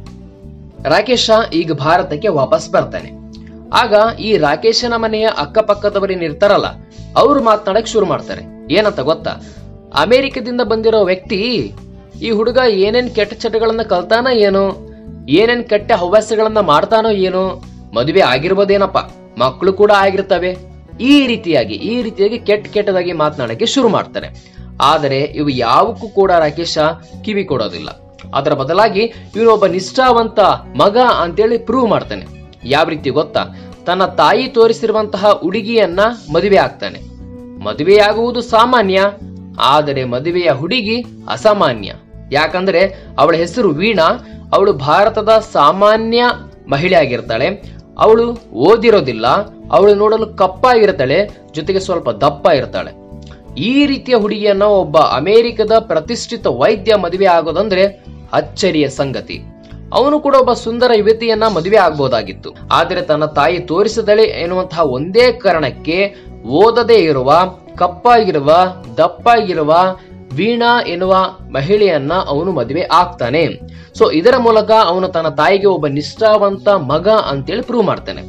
ರಾಕೇಶ ಈಗ ಭಾರತಕ್ಕೆ ವಾಪಸ್ ಬರ್ತಾನೆ. ಆಗ ಈ ರಾಕೇಶನ ಮನೆಯ ಅಕ್ಕಪಕ್ಕದವರೇನಿರ್ತಾರಲ್ಲ, ಅವರು ಮಾತನಾಡಕ್ ಶುರು ಮಾಡ್ತಾರೆ. ಏನಂತ ಗೊತ್ತಾ? ಅಮೆರಿಕದಿಂದ ಬಂದಿರೋ ವ್ಯಕ್ತಿ ಈ ಹುಡುಗ ಏನೇನ್ ಕೆಟ್ಟ ಚಟಗಳನ್ನ ಕಲ್ತಾನ ಏನೋ, ಏನೇನ್ ಕೆಟ್ಟ ಹವ್ಯಾಸಗಳನ್ನ ಮಾಡ್ತಾನೋ ಏನೋ, ಮದುವೆ ಆಗಿರ್ಬೋದೇನಪ್ಪ, ಮಕ್ಕಳು ಕೂಡ ಆಗಿರ್ತವೆ, ಈ ರೀತಿಯಾಗಿ ಕೆಟ್ಟದಾಗಿ ಮಾತನಾಡಕ್ಕೆ ಶುರು ಮಾಡ್ತಾರೆ. ಆದರೆ ಇವು ಯಾವಕ್ಕೂ ಕೂಡ ರಾಕೇಶ ಕಿವಿ ಕೊಡೋದಿಲ್ಲ. ಅದರ ಬದಲಾಗಿ ಇವನೊಬ್ಬ ನಿಷ್ಠಾವಂತ ಮಗ ಅಂತೇಳಿ ಪ್ರೂವ್ ಮಾಡ್ತಾನೆ. ಯಾವ ರೀತಿ ಗೊತ್ತಾ? ತನ್ನ ತಾಯಿ ತೋರಿಸಿರುವಂತಹ ಹುಡುಗಿಯನ್ನ ಮದುವೆ ಆಗ್ತಾನೆ. ಮದುವೆಯಾಗುವುದು ಸಾಮಾನ್ಯ, ಆದರೆ ಮದುವೆಯ ಹುಡುಗಿ ಅಸಾಮಾನ್ಯ. ಯಾಕಂದ್ರೆ ಅವಳ ಹೆಸರು ವೀಣಾ. ಅವಳು ಭಾರತದ ಸಾಮಾನ್ಯ ಮಹಿಳೆ ಆಗಿರ್ತಾಳೆ. ಅವಳು ಓದಿರೋದಿಲ್ಲ, ಅವಳು ನೋಡಲು ಕಪ್ಪಾಗಿರ್ತಾಳೆ, ಜೊತೆಗೆ ಸ್ವಲ್ಪ ದಪ್ಪ ಇರ್ತಾಳೆ. ಈ ರೀತಿಯ ಹುಡುಗಿಯನ್ನ ಒಬ್ಬ ಅಮೆರಿಕದ ಪ್ರತಿಷ್ಠಿತ ವೈದ್ಯ ಮದುವೆ ಆಗೋದಂದ್ರೆ ಅಚ್ಚರಿಯ ಸಂಗತಿ. ಅವನು ಕೂಡ ಒಬ್ಬ ಸುಂದರ ಯುವತಿಯನ್ನ ಮದುವೆ ಆಗ್ಬೋದಾಗಿತ್ತು. ಆದರೆ ತನ್ನ ತಾಯಿ ತೋರಿಸದಳೆ ಎನ್ನುವಂತಹ ಒಂದೇ ಕಾರಣಕ್ಕೆ ಓದದೇ ಇರುವ, ಕಪ್ಪಾಗಿರುವ, ದಪ್ಪಾಗಿರುವ ವೀಣಾ ಎನ್ನುವ ಮಹಿಳೆಯನ್ನ ಅವನು ಮದುವೆ ಆಗ್ತಾನೆ. ಸೊ ಇದರ ಮೂಲಕ ಅವನು ತನ್ನ ತಾಯಿಗೆ ಒಬ್ಬ ನಿಷ್ಠಾವಂತ ಮಗ ಅಂತೇಳಿ ಪ್ರೂವ್ ಮಾಡ್ತಾನೆ.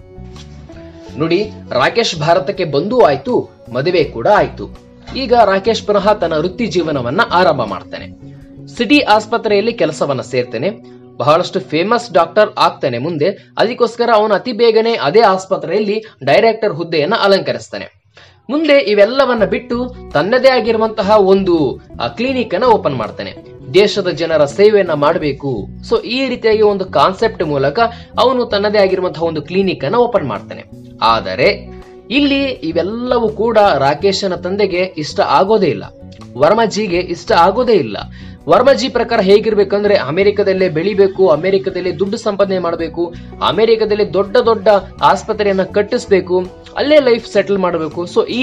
ನೋಡಿ, ರಾಕೇಶ್ ಭಾರತಕ್ಕೆ ಬಂದೂ ಆಯ್ತು, ಮದುವೆ ಕೂಡ ಆಯ್ತು. ಈಗ ರಾಕೇಶ್ ಪುನಃ ತನ್ನ ವೃತ್ತಿ ಜೀವನವನ್ನ ಆರಂಭ ಮಾಡ್ತಾನೆ. ಸಿಟಿ ಆಸ್ಪತ್ರೆಯಲ್ಲಿ ಕೆಲಸವನ್ನ ಸೇರ್ತಾನೆ. ಬಹಳಷ್ಟು ಫೇಮಸ್ ಡಾಕ್ಟರ್ ಆಗ್ತಾನೆ ಮುಂದೆ. ಅದಕ್ಕೋಸ್ಕರ ಅವನು ಅತಿ ಬೇಗನೆ ಅದೇ ಆಸ್ಪತ್ರೆಯಲ್ಲಿ ಡೈರೆಕ್ಟರ್ ಹುದ್ದೆಯನ್ನ ಅಲಂಕರಿಸ್ತಾನೆ. ಮುಂದೆ ಇವೆಲ್ಲವನ್ನ ಬಿಟ್ಟು ತನ್ನದೇ ಆಗಿರುವಂತಹ ಒಂದು ಕ್ಲಿನಿಕ್ ಅನ್ನ ಓಪನ್ ಮಾಡ್ತಾನೆ. ದೇಶದ ಜನರ ಸೇವೆಯನ್ನ ಮಾಡಬೇಕು. ಸೊ ಈ ರೀತಿಯಾಗಿ ಒಂದು ಕಾನ್ಸೆಪ್ಟ್ ಮೂಲಕ ಅವನು ತನ್ನದೇ ಆಗಿರುವಂತಹ ಒಂದು ಕ್ಲಿನಿಕ್ ಅನ್ನ ಓಪನ್ ಮಾಡ್ತಾನೆ. ಆದರೆ ಇಲ್ಲಿ ಇವೆಲ್ಲವೂ ಕೂಡ ರಾಕೇಶನ ತಂದೆಗೆ ಇಷ್ಟ ಆಗೋದೇ ಇಲ್ಲ, ವರ್ಮಾಜಿಗೆ ಇಷ್ಟ ಆಗೋದೇ ಇಲ್ಲ. ವರ್ಮಾಜಿ ಪ್ರಕಾರ ಹೇಗಿರ್ಬೇಕಂದ್ರೆ ಅಮೆರಿಕದಲ್ಲೇ ಬೆಳಿಬೇಕು, ಅಮೆರಿಕದಲ್ಲಿ ದುಡ್ಡು ಸಂಪಾದನೆ ಮಾಡಬೇಕು, ಅಮೆರಿಕದಲ್ಲಿ ದೊಡ್ಡ ದೊಡ್ಡ ಆಸ್ಪತ್ರೆಯನ್ನ ಕಟ್ಟಿಸ್ಬೇಕು, ಅಲ್ಲೇ ಲೈಫ್ ಸೆಟಲ್ ಮಾಡಬೇಕು. ಸೊ ಈ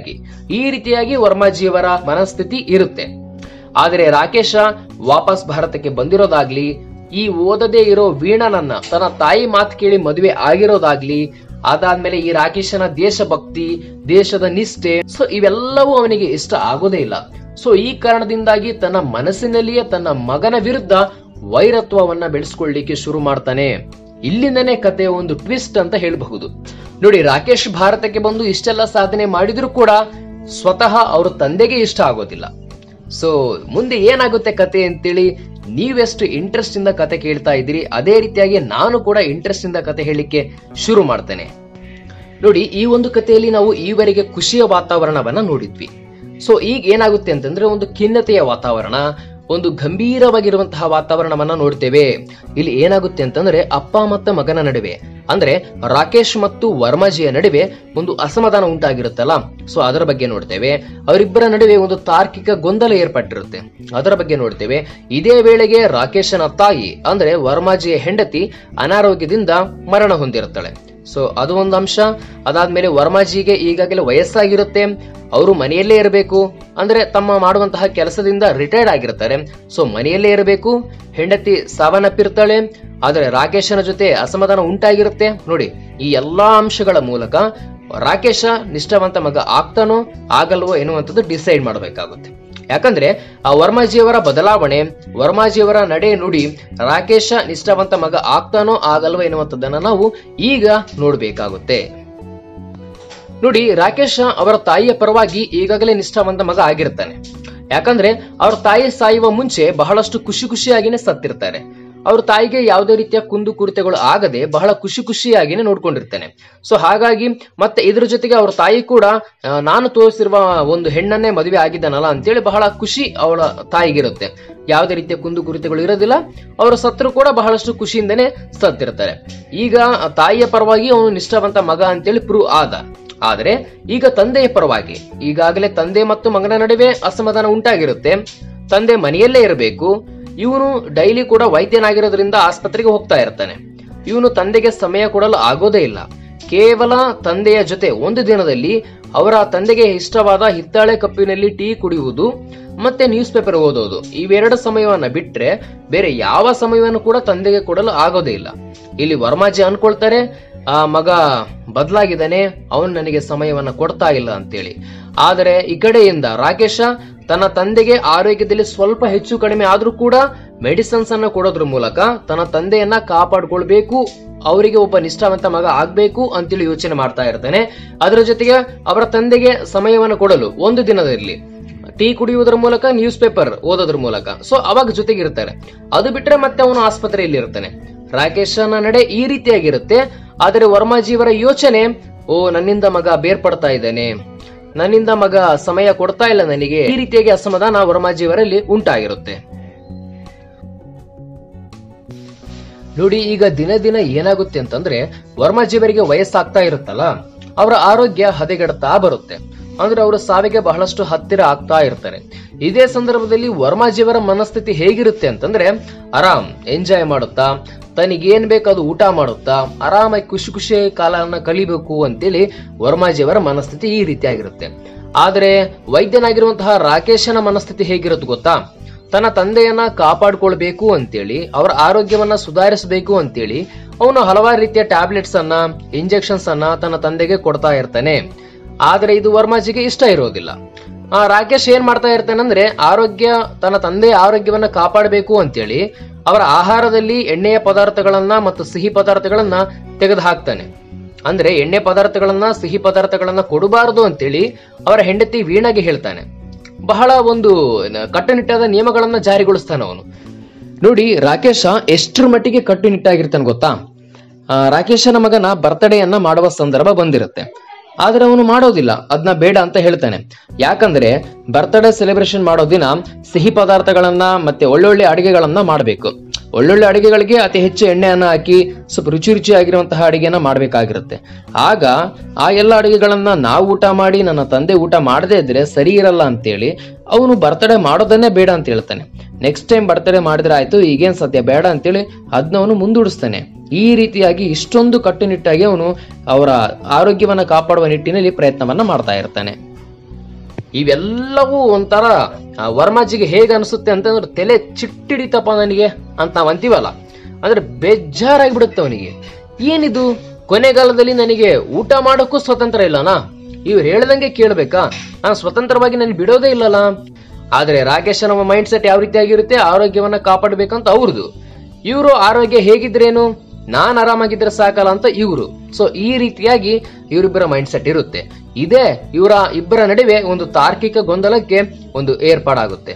ರೀತಿಯಾಗಿ ವರ್ಮಾಜಿಯವರ ಮನಸ್ಥಿತಿ ಇರುತ್ತೆ. ಆದರೆ ರಾಕೇಶ ವಾಪಸ್ ಭಾರತಕ್ಕೆ ಬಂದಿರೋದಾಗ್ಲಿ, ಈ ಓದದೇ ಇರೋ ವೀಣಾನನ್ನ ತನ್ನ ತಾಯಿ ಮಾತು ಕೇಳಿ ಮದುವೆ ಆಗಿರೋದಾಗ್ಲಿ, ಅದಾದ್ಮೇಲೆ ಈ ರಾಕೇಶನ ದೇಶಭಕ್ತಿ, ದೇಶದ ನಿಷ್ಠೆ, ಸೊ ಇವೆಲ್ಲವೂ ಅವನಿಗೆ ಇಷ್ಟ ಆಗೋದೇ ಇಲ್ಲ. ಸೊ ಈ ಕಾರಣದಿಂದಾಗಿ ತನ್ನ ಮನಸ್ಸಿನಲ್ಲಿಯೇ ತನ್ನ ಮಗನ ವಿರುದ್ಧ ವೈರತ್ವವನ್ನ ಬೆಳೆಸ್ಕೊಳ್ಳಿಕ್ಕೆ ಶುರು ಮಾಡ್ತಾನೆ. ಇಲ್ಲಿಂದನೇ ಕಥೆಯ ಒಂದು ಟ್ವಿಸ್ಟ್ ಅಂತ ಹೇಳಬಹುದು. ನೋಡಿ, ರಾಕೇಶ್ ಭಾರತಕ್ಕೆ ಬಂದು ಇಷ್ಟೆಲ್ಲ ಸಾಧನೆ ಮಾಡಿದ್ರು ಕೂಡ ಸ್ವತಃ ಅವ್ರ ತಂದೆಗೆ ಇಷ್ಟ ಆಗೋದಿಲ್ಲ. ಸೊ ಮುಂದೆ ಏನಾಗುತ್ತೆ ಕತೆ ಅಂತೇಳಿ ನೀವೆಷ್ಟು ಇಂಟ್ರೆಸ್ಟ್ ಇಂದ ಕತೆ ಕೇಳ್ತಾ ಇದ್ದೀರಿ, ಅದೇ ರೀತಿಯಾಗಿ ನಾನು ಕೂಡ ಇಂಟ್ರೆಸ್ಟ್ ಇಂದ ಕತೆ ಹೇಳಲಿಕ್ಕೆ ಶುರು ಮಾಡ್ತೇನೆ. ನೋಡಿ, ಈ ಒಂದು ಕಥೆಯಲ್ಲಿ ನಾವು ಈವರೆಗೆ ಖುಷಿಯ ವಾತಾವರಣವನ್ನ ನೋಡಿದ್ವಿ. ಸೊ ಈಗ ಏನಾಗುತ್ತೆ ಅಂತಂದ್ರೆ ಒಂದು ಖಿನ್ನತೆಯ ವಾತಾವರಣ, ಒಂದು ಗಂಭೀರವಾಗಿರುವಂತಹ ವಾತಾವರಣವನ್ನ ನೋಡ್ತೇವೆ. ಇಲ್ಲಿ ಏನಾಗುತ್ತೆ ಅಂತಂದ್ರೆ ಅಪ್ಪ ಮತ್ತು ಮಗನ ನಡುವೆ, ಅಂದ್ರೆ ರಾಕೇಶ್ ಮತ್ತು ವರ್ಮಾಜಿಯ ನಡುವೆ ಒಂದು ಅಸಮಾಧಾನ ಉಂಟಾಗಿರುತ್ತಲ್ಲ, ಸೊ ಅದರ ಬಗ್ಗೆ ನೋಡ್ತೇವೆ. ಅವರಿಬ್ಬರ ನಡುವೆ ಒಂದು ತಾರ್ಕಿಕ ಗೊಂದಲ ಏರ್ಪಟ್ಟಿರುತ್ತೆ, ಅದರ ಬಗ್ಗೆ ನೋಡ್ತೇವೆ. ಇದೇ ವೇಳೆಗೆ ರಾಕೇಶನ ತಾಯಿ ಅಂದ್ರೆ ವರ್ಮಾಜಿಯ ಹೆಂಡತಿ ಅನಾರೋಗ್ಯದಿಂದ ಮರಣ ಹೊಂದಿರುತ್ತಾಳೆ. ಸೊ ಅದು ಒಂದು ಅಂಶ. ಅದಾದ್ಮೇಲೆ ವರ್ಮಾಜಿಗೆ ಈಗಾಗಲೇ ವಯಸ್ಸಾಗಿರುತ್ತೆ, ಅವರು ಮನೆಯಲ್ಲೇ ಇರಬೇಕು, ಅಂದ್ರೆ ತಮ್ಮ ಮಾಡುವಂತಹ ಕೆಲಸದಿಂದ ರಿಟೈರ್ಡ್ ಆಗಿರ್ತಾರೆ. ಸೊ ಮನೆಯಲ್ಲೇ ಇರಬೇಕು. ಹೆಂಡತಿ ಸಾವನ್ನಪ್ಪಿರ್ತಾಳೆ, ಆದರೆ ರಾಕೇಶನ ಜೊತೆ ಅಸಮಾಧಾನ ಉಂಟಾಗಿರುತ್ತೆ. ನೋಡಿ, ಈ ಎಲ್ಲಾ ಅಂಶಗಳ ಮೂಲಕ ರಾಕೇಶ ನಿಷ್ಠಾವಂತ ಮಗ ಆಗ್ತಾನೋ ಆಗಲ್ವೋ ಎನ್ನುವಂಥದ್ದು ಡಿಸೈಡ್ ಮಾಡಬೇಕಾಗುತ್ತೆ. ಯಾಕಂದ್ರೆ ಆ ವರ್ಮಾಜಿಯವರ ಬದಲಾವಣೆ, ವರ್ಮಾಜಿಯವರ ನಡೆ ನುಡಿ ರಾಕೇಶ ನಿಷ್ಠಾವಂತ ಮಗ ಆಗ್ತಾನೋ ಆಗಲ್ವೋ ಎನ್ನುವಂಥದ್ದನ್ನ ನಾವು ಈಗ ನೋಡ್ಬೇಕಾಗುತ್ತೆ. ನೋಡಿ, ರಾಕೇಶ ಅವರ ತಾಯಿಯ ಪರವಾಗಿ ಈಗಾಗಲೇ ನಿಷ್ಠಾವಂತ ಮಗ ಆಗಿರ್ತಾನೆ. ಯಾಕಂದ್ರೆ ಅವ್ರ ತಾಯಿ ಸಾಯುವ ಮುಂಚೆ ಬಹಳಷ್ಟು ಖುಷಿಯಾಗಿನೇ ಸತ್ತಿರ್ತಾರೆ. ಅವ್ರ ತಾಯಿಗೆ ಯಾವುದೇ ರೀತಿಯ ಕುಂದುಕೊರತೆಗಳು ಆಗದೆ ಬಹಳ ಖುಷಿಯಾಗಿನೇ ನೋಡ್ಕೊಂಡಿರ್ತಾನೆ. ಸೊ ಹಾಗಾಗಿ ಮತ್ತೆ ಇದ್ರ ಜೊತೆಗೆ ಅವ್ರ ತಾಯಿ ಕೂಡ ನಾನು ತೋರಿಸಿರುವ ಒಂದು ಹೆಣ್ಣನ್ನೇ ಮದುವೆ ಆಗಿದ್ದಾನಲ್ಲ ಅಂತೇಳಿ ಬಹಳ ಖುಷಿ ಅವಳ ತಾಯಿಗಿರುತ್ತೆ. ಯಾವುದೇ ರೀತಿಯ ಕುಂದುಕೊರತೆಗಳು ಇರೋದಿಲ್ಲ. ಅವರು ಸತ್ರು ಕೂಡ ಬಹಳಷ್ಟು ಖುಷಿಯಿಂದನೇ ಸತ್ತಿರ್ತಾರೆ. ಈಗ ತಾಯಿಯ ಪರವಾಗಿ ಅವನು ನಿಷ್ಠಾವಂತ ಮಗ ಅಂತೇಳಿ ಪ್ರೂವ್ ಆದ. ಆದರೆ ಈಗ ತಂದೆಯ ಪರವಾಗಿ ಈಗಾಗಲೇ ತಂದೆ ಮತ್ತು ಮಗನ ನಡುವೆ ಅಸಮಾಧಾನ ಉಂಟಾಗಿರುತ್ತೆ. ತಂದೆ ಮನೆಯಲ್ಲೇ ಇರಬೇಕು. ಇವನು ಡೈಲಿ ಕೂಡ ವೈದ್ಯನಾಗಿರೋದ್ರಿಂದ ಆಸ್ಪತ್ರೆಗೆ ಹೋಗ್ತಾ ಇರ್ತಾನೆ. ಇವನು ತಂದೆಗೆ ಸಮಯ ಕೊಡಲು ಆಗೋದೇ ಇಲ್ಲ. ಕೇವಲ ತಂದೆಯ ಜೊತೆ ಒಂದು ದಿನದಲ್ಲಿ ಅವರ ತಂದೆಗೆ ಇಷ್ಟವಾದ ಹಿತ್ತಾಳೆ ಕಪ್ಪಿನಲ್ಲಿ ಟೀ ಕುಡಿಯುವುದು ಮತ್ತೆ ನ್ಯೂಸ್ ಪೇಪರ್ ಓದೋದು, ಇವೆರಡು ಸಮಯವನ್ನ ಬಿಟ್ರೆ ಬೇರೆ ಯಾವ ಸಮಯವನ್ನು ಕೂಡ ತಂದೆಗೆ ಕೊಡಲು ಆಗೋದೇ ಇಲ್ಲ. ಇಲ್ಲಿ ವರ್ಮಾಜಿ ಅನ್ಕೊಳ್ತಾರೆ, ಆ ಮಗ ಬದಲಾಗಿದ್ದಾನೆ, ಅವನು ನನಗೆ ಸಮಯವನ್ನ ಕೊಡ್ತಾ ಇಲ್ಲ ಅಂತೇಳಿ. ಆದರೆ ಈ ಕಡೆಯಿಂದ ರಾಕೇಶ ತನ್ನ ತಂದೆಗೆ ಆರೋಗ್ಯದಲ್ಲಿ ಸ್ವಲ್ಪ ಹೆಚ್ಚು ಕಡಿಮೆ ಆದ್ರೂ ಕೂಡ ಮೆಡಿಸಿನ್ಸ್ ಅನ್ನ ಕೊಡೋದ್ರ ಮೂಲಕ ತನ್ನ ತಂದೆಯನ್ನ ಕಾಪಾಡ್ಕೊಳ್ಬೇಕು, ಅವರಿಗೆ ಒಬ್ಬ ನಿಷ್ಠಾವಂತ ಮಗ ಆಗ್ಬೇಕು ಅಂತೇಳಿ ಯೋಚನೆ ಮಾಡ್ತಾ ಇರ್ತಾನೆ. ಅದರ ಜೊತೆಗೆ ಅವರ ತಂದೆಗೆ ಸಮಯವನ್ನು ಕೊಡಲು ಒಂದು ದಿನದಲ್ಲಿ ಟೀ ಕುಡಿಯುವುದರ ಮೂಲಕ, ನ್ಯೂಸ್ ಪೇಪರ್ ಓದೋದ್ರ ಮೂಲಕ, ಸೊ ಅವಾಗ ಜೊತೆಗಿರ್ತಾರೆ. ಅದು ಬಿಟ್ರೆ ಮತ್ತೆ ಅವನು ಆಸ್ಪತ್ರೆಯಲ್ಲಿ ಇರ್ತಾನೆ. ರಾಕೇಶನ ನಡೆ ಈ ರೀತಿಯಾಗಿರುತ್ತೆ. ಆದರೆ ವರ್ಮಾಜಿಯವರ ಯೋಚನೆ, ಓ ನನ್ನಿಂದ ಮಗ ಬೇರ್ಪಡ್ತಾ ಇದ್ದಾನೆ, ನನ್ನಿಂದ ಮಗ ಸಮಯ ಕೊಡ್ತಾ ಇಲ್ಲ ನನಗೆ, ಈ ರೀತಿಯಾಗಿ ಅಸಮಾಧಾನ ವರ್ಮಾಜಿಯವರಲ್ಲಿ ಉಂಟಾಗಿರುತ್ತೆ. ನೋಡಿ, ಈಗ ದಿನ ದಿನ ಏನಾಗುತ್ತೆ ಅಂತಂದ್ರೆ ವರ್ಮಾಜಿಯವರಿಗೆ ವಯಸ್ಸಾಗ್ತಾ ಇರುತ್ತಲ್ಲ, ಅವರ ಆರೋಗ್ಯ ಹದಗೆಡ್ತಾ ಬರುತ್ತೆ. ಅಂದ್ರೆ ಅವರು ಸಾವಿಗೆ ಬಹಳಷ್ಟು ಹತ್ತಿರ ಆಗ್ತಾ ಇರ್ತಾರೆ. ಇದೇ ಸಂದರ್ಭದಲ್ಲಿ ವರ್ಮಾಜಿಯವರ ಮನಸ್ಥಿತಿ ಹೇಗಿರುತ್ತೆ ಅಂತಂದ್ರೆ ಆರಾಮ್ ಎಂಜಾಯ್ ಮಾಡುತ್ತಾ, ತನಗೇನ್ ಬೇಕಾದು ಊಟ ಮಾಡುತ್ತಾ, ಆರಾಮಾಗಿ ಖುಷಿ ಕಾಲನ್ನ ಕಳಿಬೇಕು ಅಂತೇಳಿ ವರ್ಮಾಜಿಯವರ ಮನಸ್ಥಿತಿ ಈ ರೀತಿಯಾಗಿರುತ್ತೆ. ಆದ್ರೆ ವೈದ್ಯನಾಗಿರುವಂತಹ ರಾಕೇಶನ ಮನಸ್ಥಿತಿ ಹೇಗಿರುತ್ತೆ ಗೊತ್ತಾ? ತನ್ನ ತಂದೆಯನ್ನ ಕಾಪಾಡ್ಕೊಳ್ಬೇಕು ಅಂತೇಳಿ, ಅವರ ಆರೋಗ್ಯವನ್ನ ಸುಧಾರಿಸಬೇಕು ಅಂತೇಳಿ ಅವನು ಹಲವಾರು ರೀತಿಯ ಟ್ಯಾಬ್ಲೆಟ್ಸ್ ಅನ್ನ, ಇಂಜೆಕ್ಷನ್ಸ್ ಅನ್ನ ತನ್ನ ತಂದೆಗೆ ಕೊಡ್ತಾ ಇರ್ತಾನೆ. ಆದ್ರೆ ಇದು ವರ್ಮಾಜಿಗೆ ಇಷ್ಟ ಇರೋದಿಲ್ಲ. ರಾಕೇಶ್ ಏನ್ ಮಾಡ್ತಾ ಇರ್ತಾನಂದ್ರೆ ತನ್ನ ತಂದೆಯ ಆರೋಗ್ಯವನ್ನ ಕಾಪಾಡಬೇಕು ಅಂತೇಳಿ ಅವರ ಆಹಾರದಲ್ಲಿ ಎಣ್ಣೆಯ ಪದಾರ್ಥಗಳನ್ನ ಮತ್ತು ಸಿಹಿ ಪದಾರ್ಥಗಳನ್ನ ತೆಗೆದು ಹಾಕ್ತಾನೆ. ಅಂದ್ರೆ ಎಣ್ಣೆ ಪದಾರ್ಥಗಳನ್ನ, ಸಿಹಿ ಪದಾರ್ಥಗಳನ್ನ ಕೊಡಬಾರದು ಅಂತೇಳಿ ಅವರ ಹೆಂಡತಿ ವೀಣಾಗೆ ಹೇಳ್ತಾನೆ. ಬಹಳ ಒಂದು ಕಟ್ಟುನಿಟ್ಟಾದ ನಿಯಮಗಳನ್ನ ಜಾರಿಗೊಳಿಸ್ತಾನೆ ಅವನು. ನೋಡಿ, ರಾಕೇಶ ಎಷ್ಟರ ಮಟ್ಟಿಗೆ ಕಟ್ಟುನಿಟ್ಟಾಗಿರ್ತಾನೆ ಗೊತ್ತಾ? ರಾಕೇಶನ ಮಗನ ಬರ್ತಡೆಯನ್ನ ಮಾಡುವ ಸಂದರ್ಭ ಬಂದಿರುತ್ತೆ. ಆದ್ರೆ ಅವನು ಮಾಡೋದಿಲ್ಲ, ಅದನ್ನ ಬೇಡ ಅಂತ ಹೇಳ್ತಾನೆ. ಯಾಕಂದ್ರೆ ಬರ್ತ್ಡೇ ಸೆಲೆಬ್ರೇಷನ್ ಮಾಡೋ ದಿನ ಸಿಹಿ ಪದಾರ್ಥಗಳನ್ನ ಮತ್ತೆ ಒಳ್ಳೊಳ್ಳೆ ಅಡಿಗೆಗಳನ್ನ ಮಾಡಬೇಕು. ಒಳ್ಳೊಳ್ಳೆ ಅಡಿಗೆಗಳಿಗೆ ಅತಿ ಹೆಚ್ಚು ಎಣ್ಣೆಯನ್ನ ಹಾಕಿ ಸ್ವಲ್ಪ ರುಚಿ ಆಗಿರುವಂತಹ ಅಡಿಗೆನ ಮಾಡ್ಬೇಕಾಗಿರುತ್ತೆ. ಆಗ ಆ ಎಲ್ಲ ಅಡಿಗೆಗಳನ್ನ ನಾವು ಊಟ ಮಾಡಿ ನನ್ನ ತಂದೆ ಊಟ ಮಾಡದೇ ಇದ್ರೆ ಸರಿ ಇರಲ್ಲ ಅಂತೇಳಿ ಅವನು ಬರ್ತಡೇ ಮಾಡೋದನ್ನೇ ಬೇಡ ಅಂತ ಹೇಳ್ತಾನೆ. ನೆಕ್ಸ್ಟ್ ಟೈಮ್ ಬರ್ತಡೇ ಮಾಡಿದ್ರೆ ಆಯ್ತು, ಈಗೇನ್ ಸದ್ಯ ಬೇಡ ಅಂತೇಳಿ ಅದನ್ನ ಅವನು ಮುಂದೂಡಿಸ್ತಾನೆ. ಈ ರೀತಿಯಾಗಿ ಇಷ್ಟೊಂದು ಕಟ್ಟುನಿಟ್ಟಾಗಿ ಅವನು ಅವರ ಆರೋಗ್ಯವನ್ನ ಕಾಪಾಡುವ ನಿಟ್ಟಿನಲ್ಲಿ ಪ್ರಯತ್ನವನ್ನ ಮಾಡ್ತಾ ಇರ್ತಾನೆ. ಇವೆಲ್ಲವೂ ಒಂಥರ ವರ್ಮಾಜಿಗೆ ಹೇಗೆ ಅನಿಸುತ್ತೆ ಅಂತಂದ್ರೆ, ತಲೆ ಚಿಟ್ಟಿಡಿತಪ್ಪ ನನಗೆ ಅಂತ ನಾವ್ ಅಂತೀವಲ್ಲ, ಅಂದ್ರೆ ಬೇಜಾರಾಗ್ಬಿಡುತ್ತೆ ಅವನಿಗೆ. ಏನಿದು, ಕೊನೆಗಾಲದಲ್ಲಿ ನನಗೆ ಊಟ ಮಾಡೋಕ್ಕೂ ಸ್ವತಂತ್ರ ಇಲ್ಲನಾ? ಇವ್ರು ಹೇಳ್ದಂಗೆ ಕೇಳ್ಬೇಕಾ? ನಾನು ಸ್ವತಂತ್ರವಾಗಿ ನನಗೆ ಬಿಡೋದೇ ಇಲ್ಲಲ್ಲ. ಆದ್ರೆ ರಾಕೇಶನ ಮೈಂಡ್ ಸೆಟ್ ಯಾವ ರೀತಿಯಾಗಿರುತ್ತೆ, ಆರೋಗ್ಯವನ್ನ ಕಾಪಾಡಬೇಕಂತ ಅವ್ರದ್ದು. ಇವರು ಆರೋಗ್ಯ ಹೇಗಿದ್ರೇನು, ನಾನ್ ಆರಾಮಾಗಿದ್ರೆ ಸಾಕಲ್ಲ ಅಂತ ಇವರು. ಸೊ ಈ ರೀತಿಯಾಗಿ ಇವರಿಬ್ಬರ ಮೈಂಡ್ ಸೆಟ್ ಇರುತ್ತೆ. ಇದೇ ಇವರ ಇಬ್ಬರ ನಡುವೆ ಒಂದು ತಾರ್ಕಿಕ ಗೊಂದಲಕ್ಕೆ ಒಂದು ಏರ್ಪಾಡಾಗುತ್ತೆ.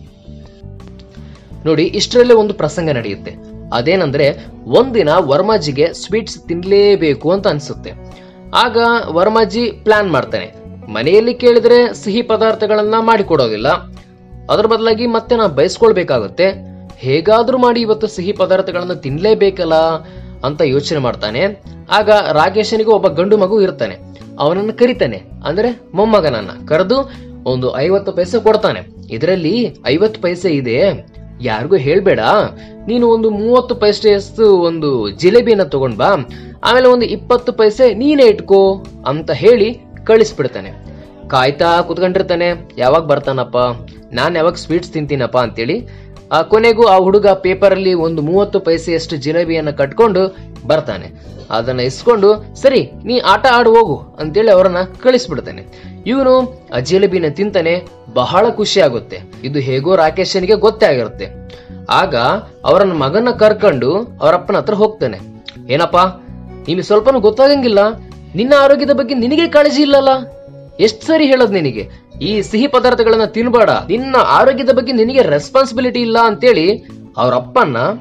ನೋಡಿ, ಇಷ್ಟರಲ್ಲೇ ಒಂದು ಪ್ರಸಂಗ ನಡೆಯುತ್ತೆ. ಅದೇನಂದ್ರೆ, ಒಂದಿನ ವರ್ಮಾಜಿಗೆ ಸ್ವೀಟ್ಸ್ ತಿನ್ಲೇಬೇಕು ಅಂತ ಅನ್ಸುತ್ತೆ. ಆಗ ವರ್ಮಾಜಿ ಪ್ಲಾನ್ ಮಾಡ್ತಾನೆ, ಮನೆಯಲ್ಲಿ ಕೇಳಿದ್ರೆ ಸಿಹಿ ಪದಾರ್ಥಗಳನ್ನ ಮಾಡಿಕೊಡೋದಿಲ್ಲ, ಅದ್ರ ಬದಲಾಗಿ ಮತ್ತೆ ನಾ ಬಯಸ್ಕೊಳ್ಬೇಕಾಗುತ್ತೆ, ಹೇಗಾದ್ರೂ ಮಾಡಿ ಇವತ್ತು ಸಿಹಿ ಪದಾರ್ಥಗಳನ್ನ ತಿನ್ಲೇಬೇಕಲ್ಲ ಅಂತ ಯೋಚನೆ ಮಾಡ್ತಾನೆ. ಆಗ ರಾಕೇಶನಿಗೆ ಒಬ್ಬ ಗಂಡು ಮಗು ಇರ್ತಾನೆ. ಅವನನ್ನ ಕರಿತಾನೆ, ಅಂದ್ರೆ ಮೊಮ್ಮಗನನ್ನ ಕರೆದು ಒಂದು 50 ಪೈಸೆ ಕೊಡ್ತಾನೆ. ಇದರಲ್ಲಿ 50 ಪೈಸೆ ಇದೆ, ಯಾರಿಗೂ ಹೇಳ್ಬೇಡ, ನೀನು ಒಂದು 30 ಪೈಸೆಯಷ್ಟು ಒಂದು ಜಿಲೇಬಿಯನ್ನ ತಗೊಂಡ್ ಬಾ, ಆಮೇಲೆ ಒಂದು 20 ಪೈಸೆ ನೀನೇ ಇಟ್ಕೋ ಅಂತ ಹೇಳಿ ಕಳಿಸ್ಬಿಡ್ತಾನೆ. ಕಾಯ್ತಾ ಕುತ್ಕೊಂಡಿರ್ತಾನೆ, ಯಾವಾಗ ಬರ್ತಾನಪ್ಪ, ನಾನ್ ಯಾವಾಗ ಸ್ವೀಟ್ಸ್ ತಿಂತೀನಪ್ಪ ಅಂತೇಳಿ. ಕೊನೆಗೂ ಆ ಹುಡುಗ ಪೇಪರ್ ಅಲ್ಲಿ ಒಂದು 30 ಪೈಸೆಯಷ್ಟು ಜಿಲೇಬಿಯನ್ನ ಕಟ್ಕೊಂಡು ಬರ್ತಾನೆ. ಅದನ್ನ ಇಸ್ಕೊಂಡು, ಸರಿ ನೀ ಆಟ ಆಡು ಹೋಗು ಅಂತೇಳಿ ಅವರನ್ನ ಕಳಿಸ್ಬಿಡ್ತಾನೆ. ಇವನು ಆ ಜಿಲೇಬಿನ ತಿಂತಾನೆ, ಬಹಳ ಖುಷಿ ಆಗುತ್ತೆ. ಇದು ಹೇಗೋ ರಾಕೇಶನಿಗೆ ಗೊತ್ತೇ ಆಗಿರುತ್ತೆ. ಆಗ ಅವರನ್ನ ಮಗನ ಕರ್ಕೊಂಡು ಅವರಪ್ಪನ ಹತ್ರ ಹೋಗ್ತಾನೆ. ಏನಪ್ಪಾ, ನಿಮಗೆ ಸ್ವಲ್ಪನೂ ಗೊತ್ತಾಗಂಗಿಲ್ಲ, ನಿನ್ನ ಆರೋಗ್ಯದ ಬಗ್ಗೆ ನಿನಗೆ ಕಾಳಜಿ ಇಲ್ಲಲ್ಲ, ಎಷ್ಟ್ ಸರಿ ಹೇಳೋದ್ ನಿನಗೆ, ಈ ಸಿಹಿ ಪದಾರ್ಥಗಳನ್ನ ತಿನ್ಬೇಡ, ನಿನ್ನ ಆರೋಗ್ಯದ ಬಗ್ಗೆ ನಿನಗೆ ರೆಸ್ಪಾನ್ಸಿಬಿಲಿಟಿ ಇಲ್ಲ ಅಂತೇಳಿ ಅವರಪ್ಪನ್ನ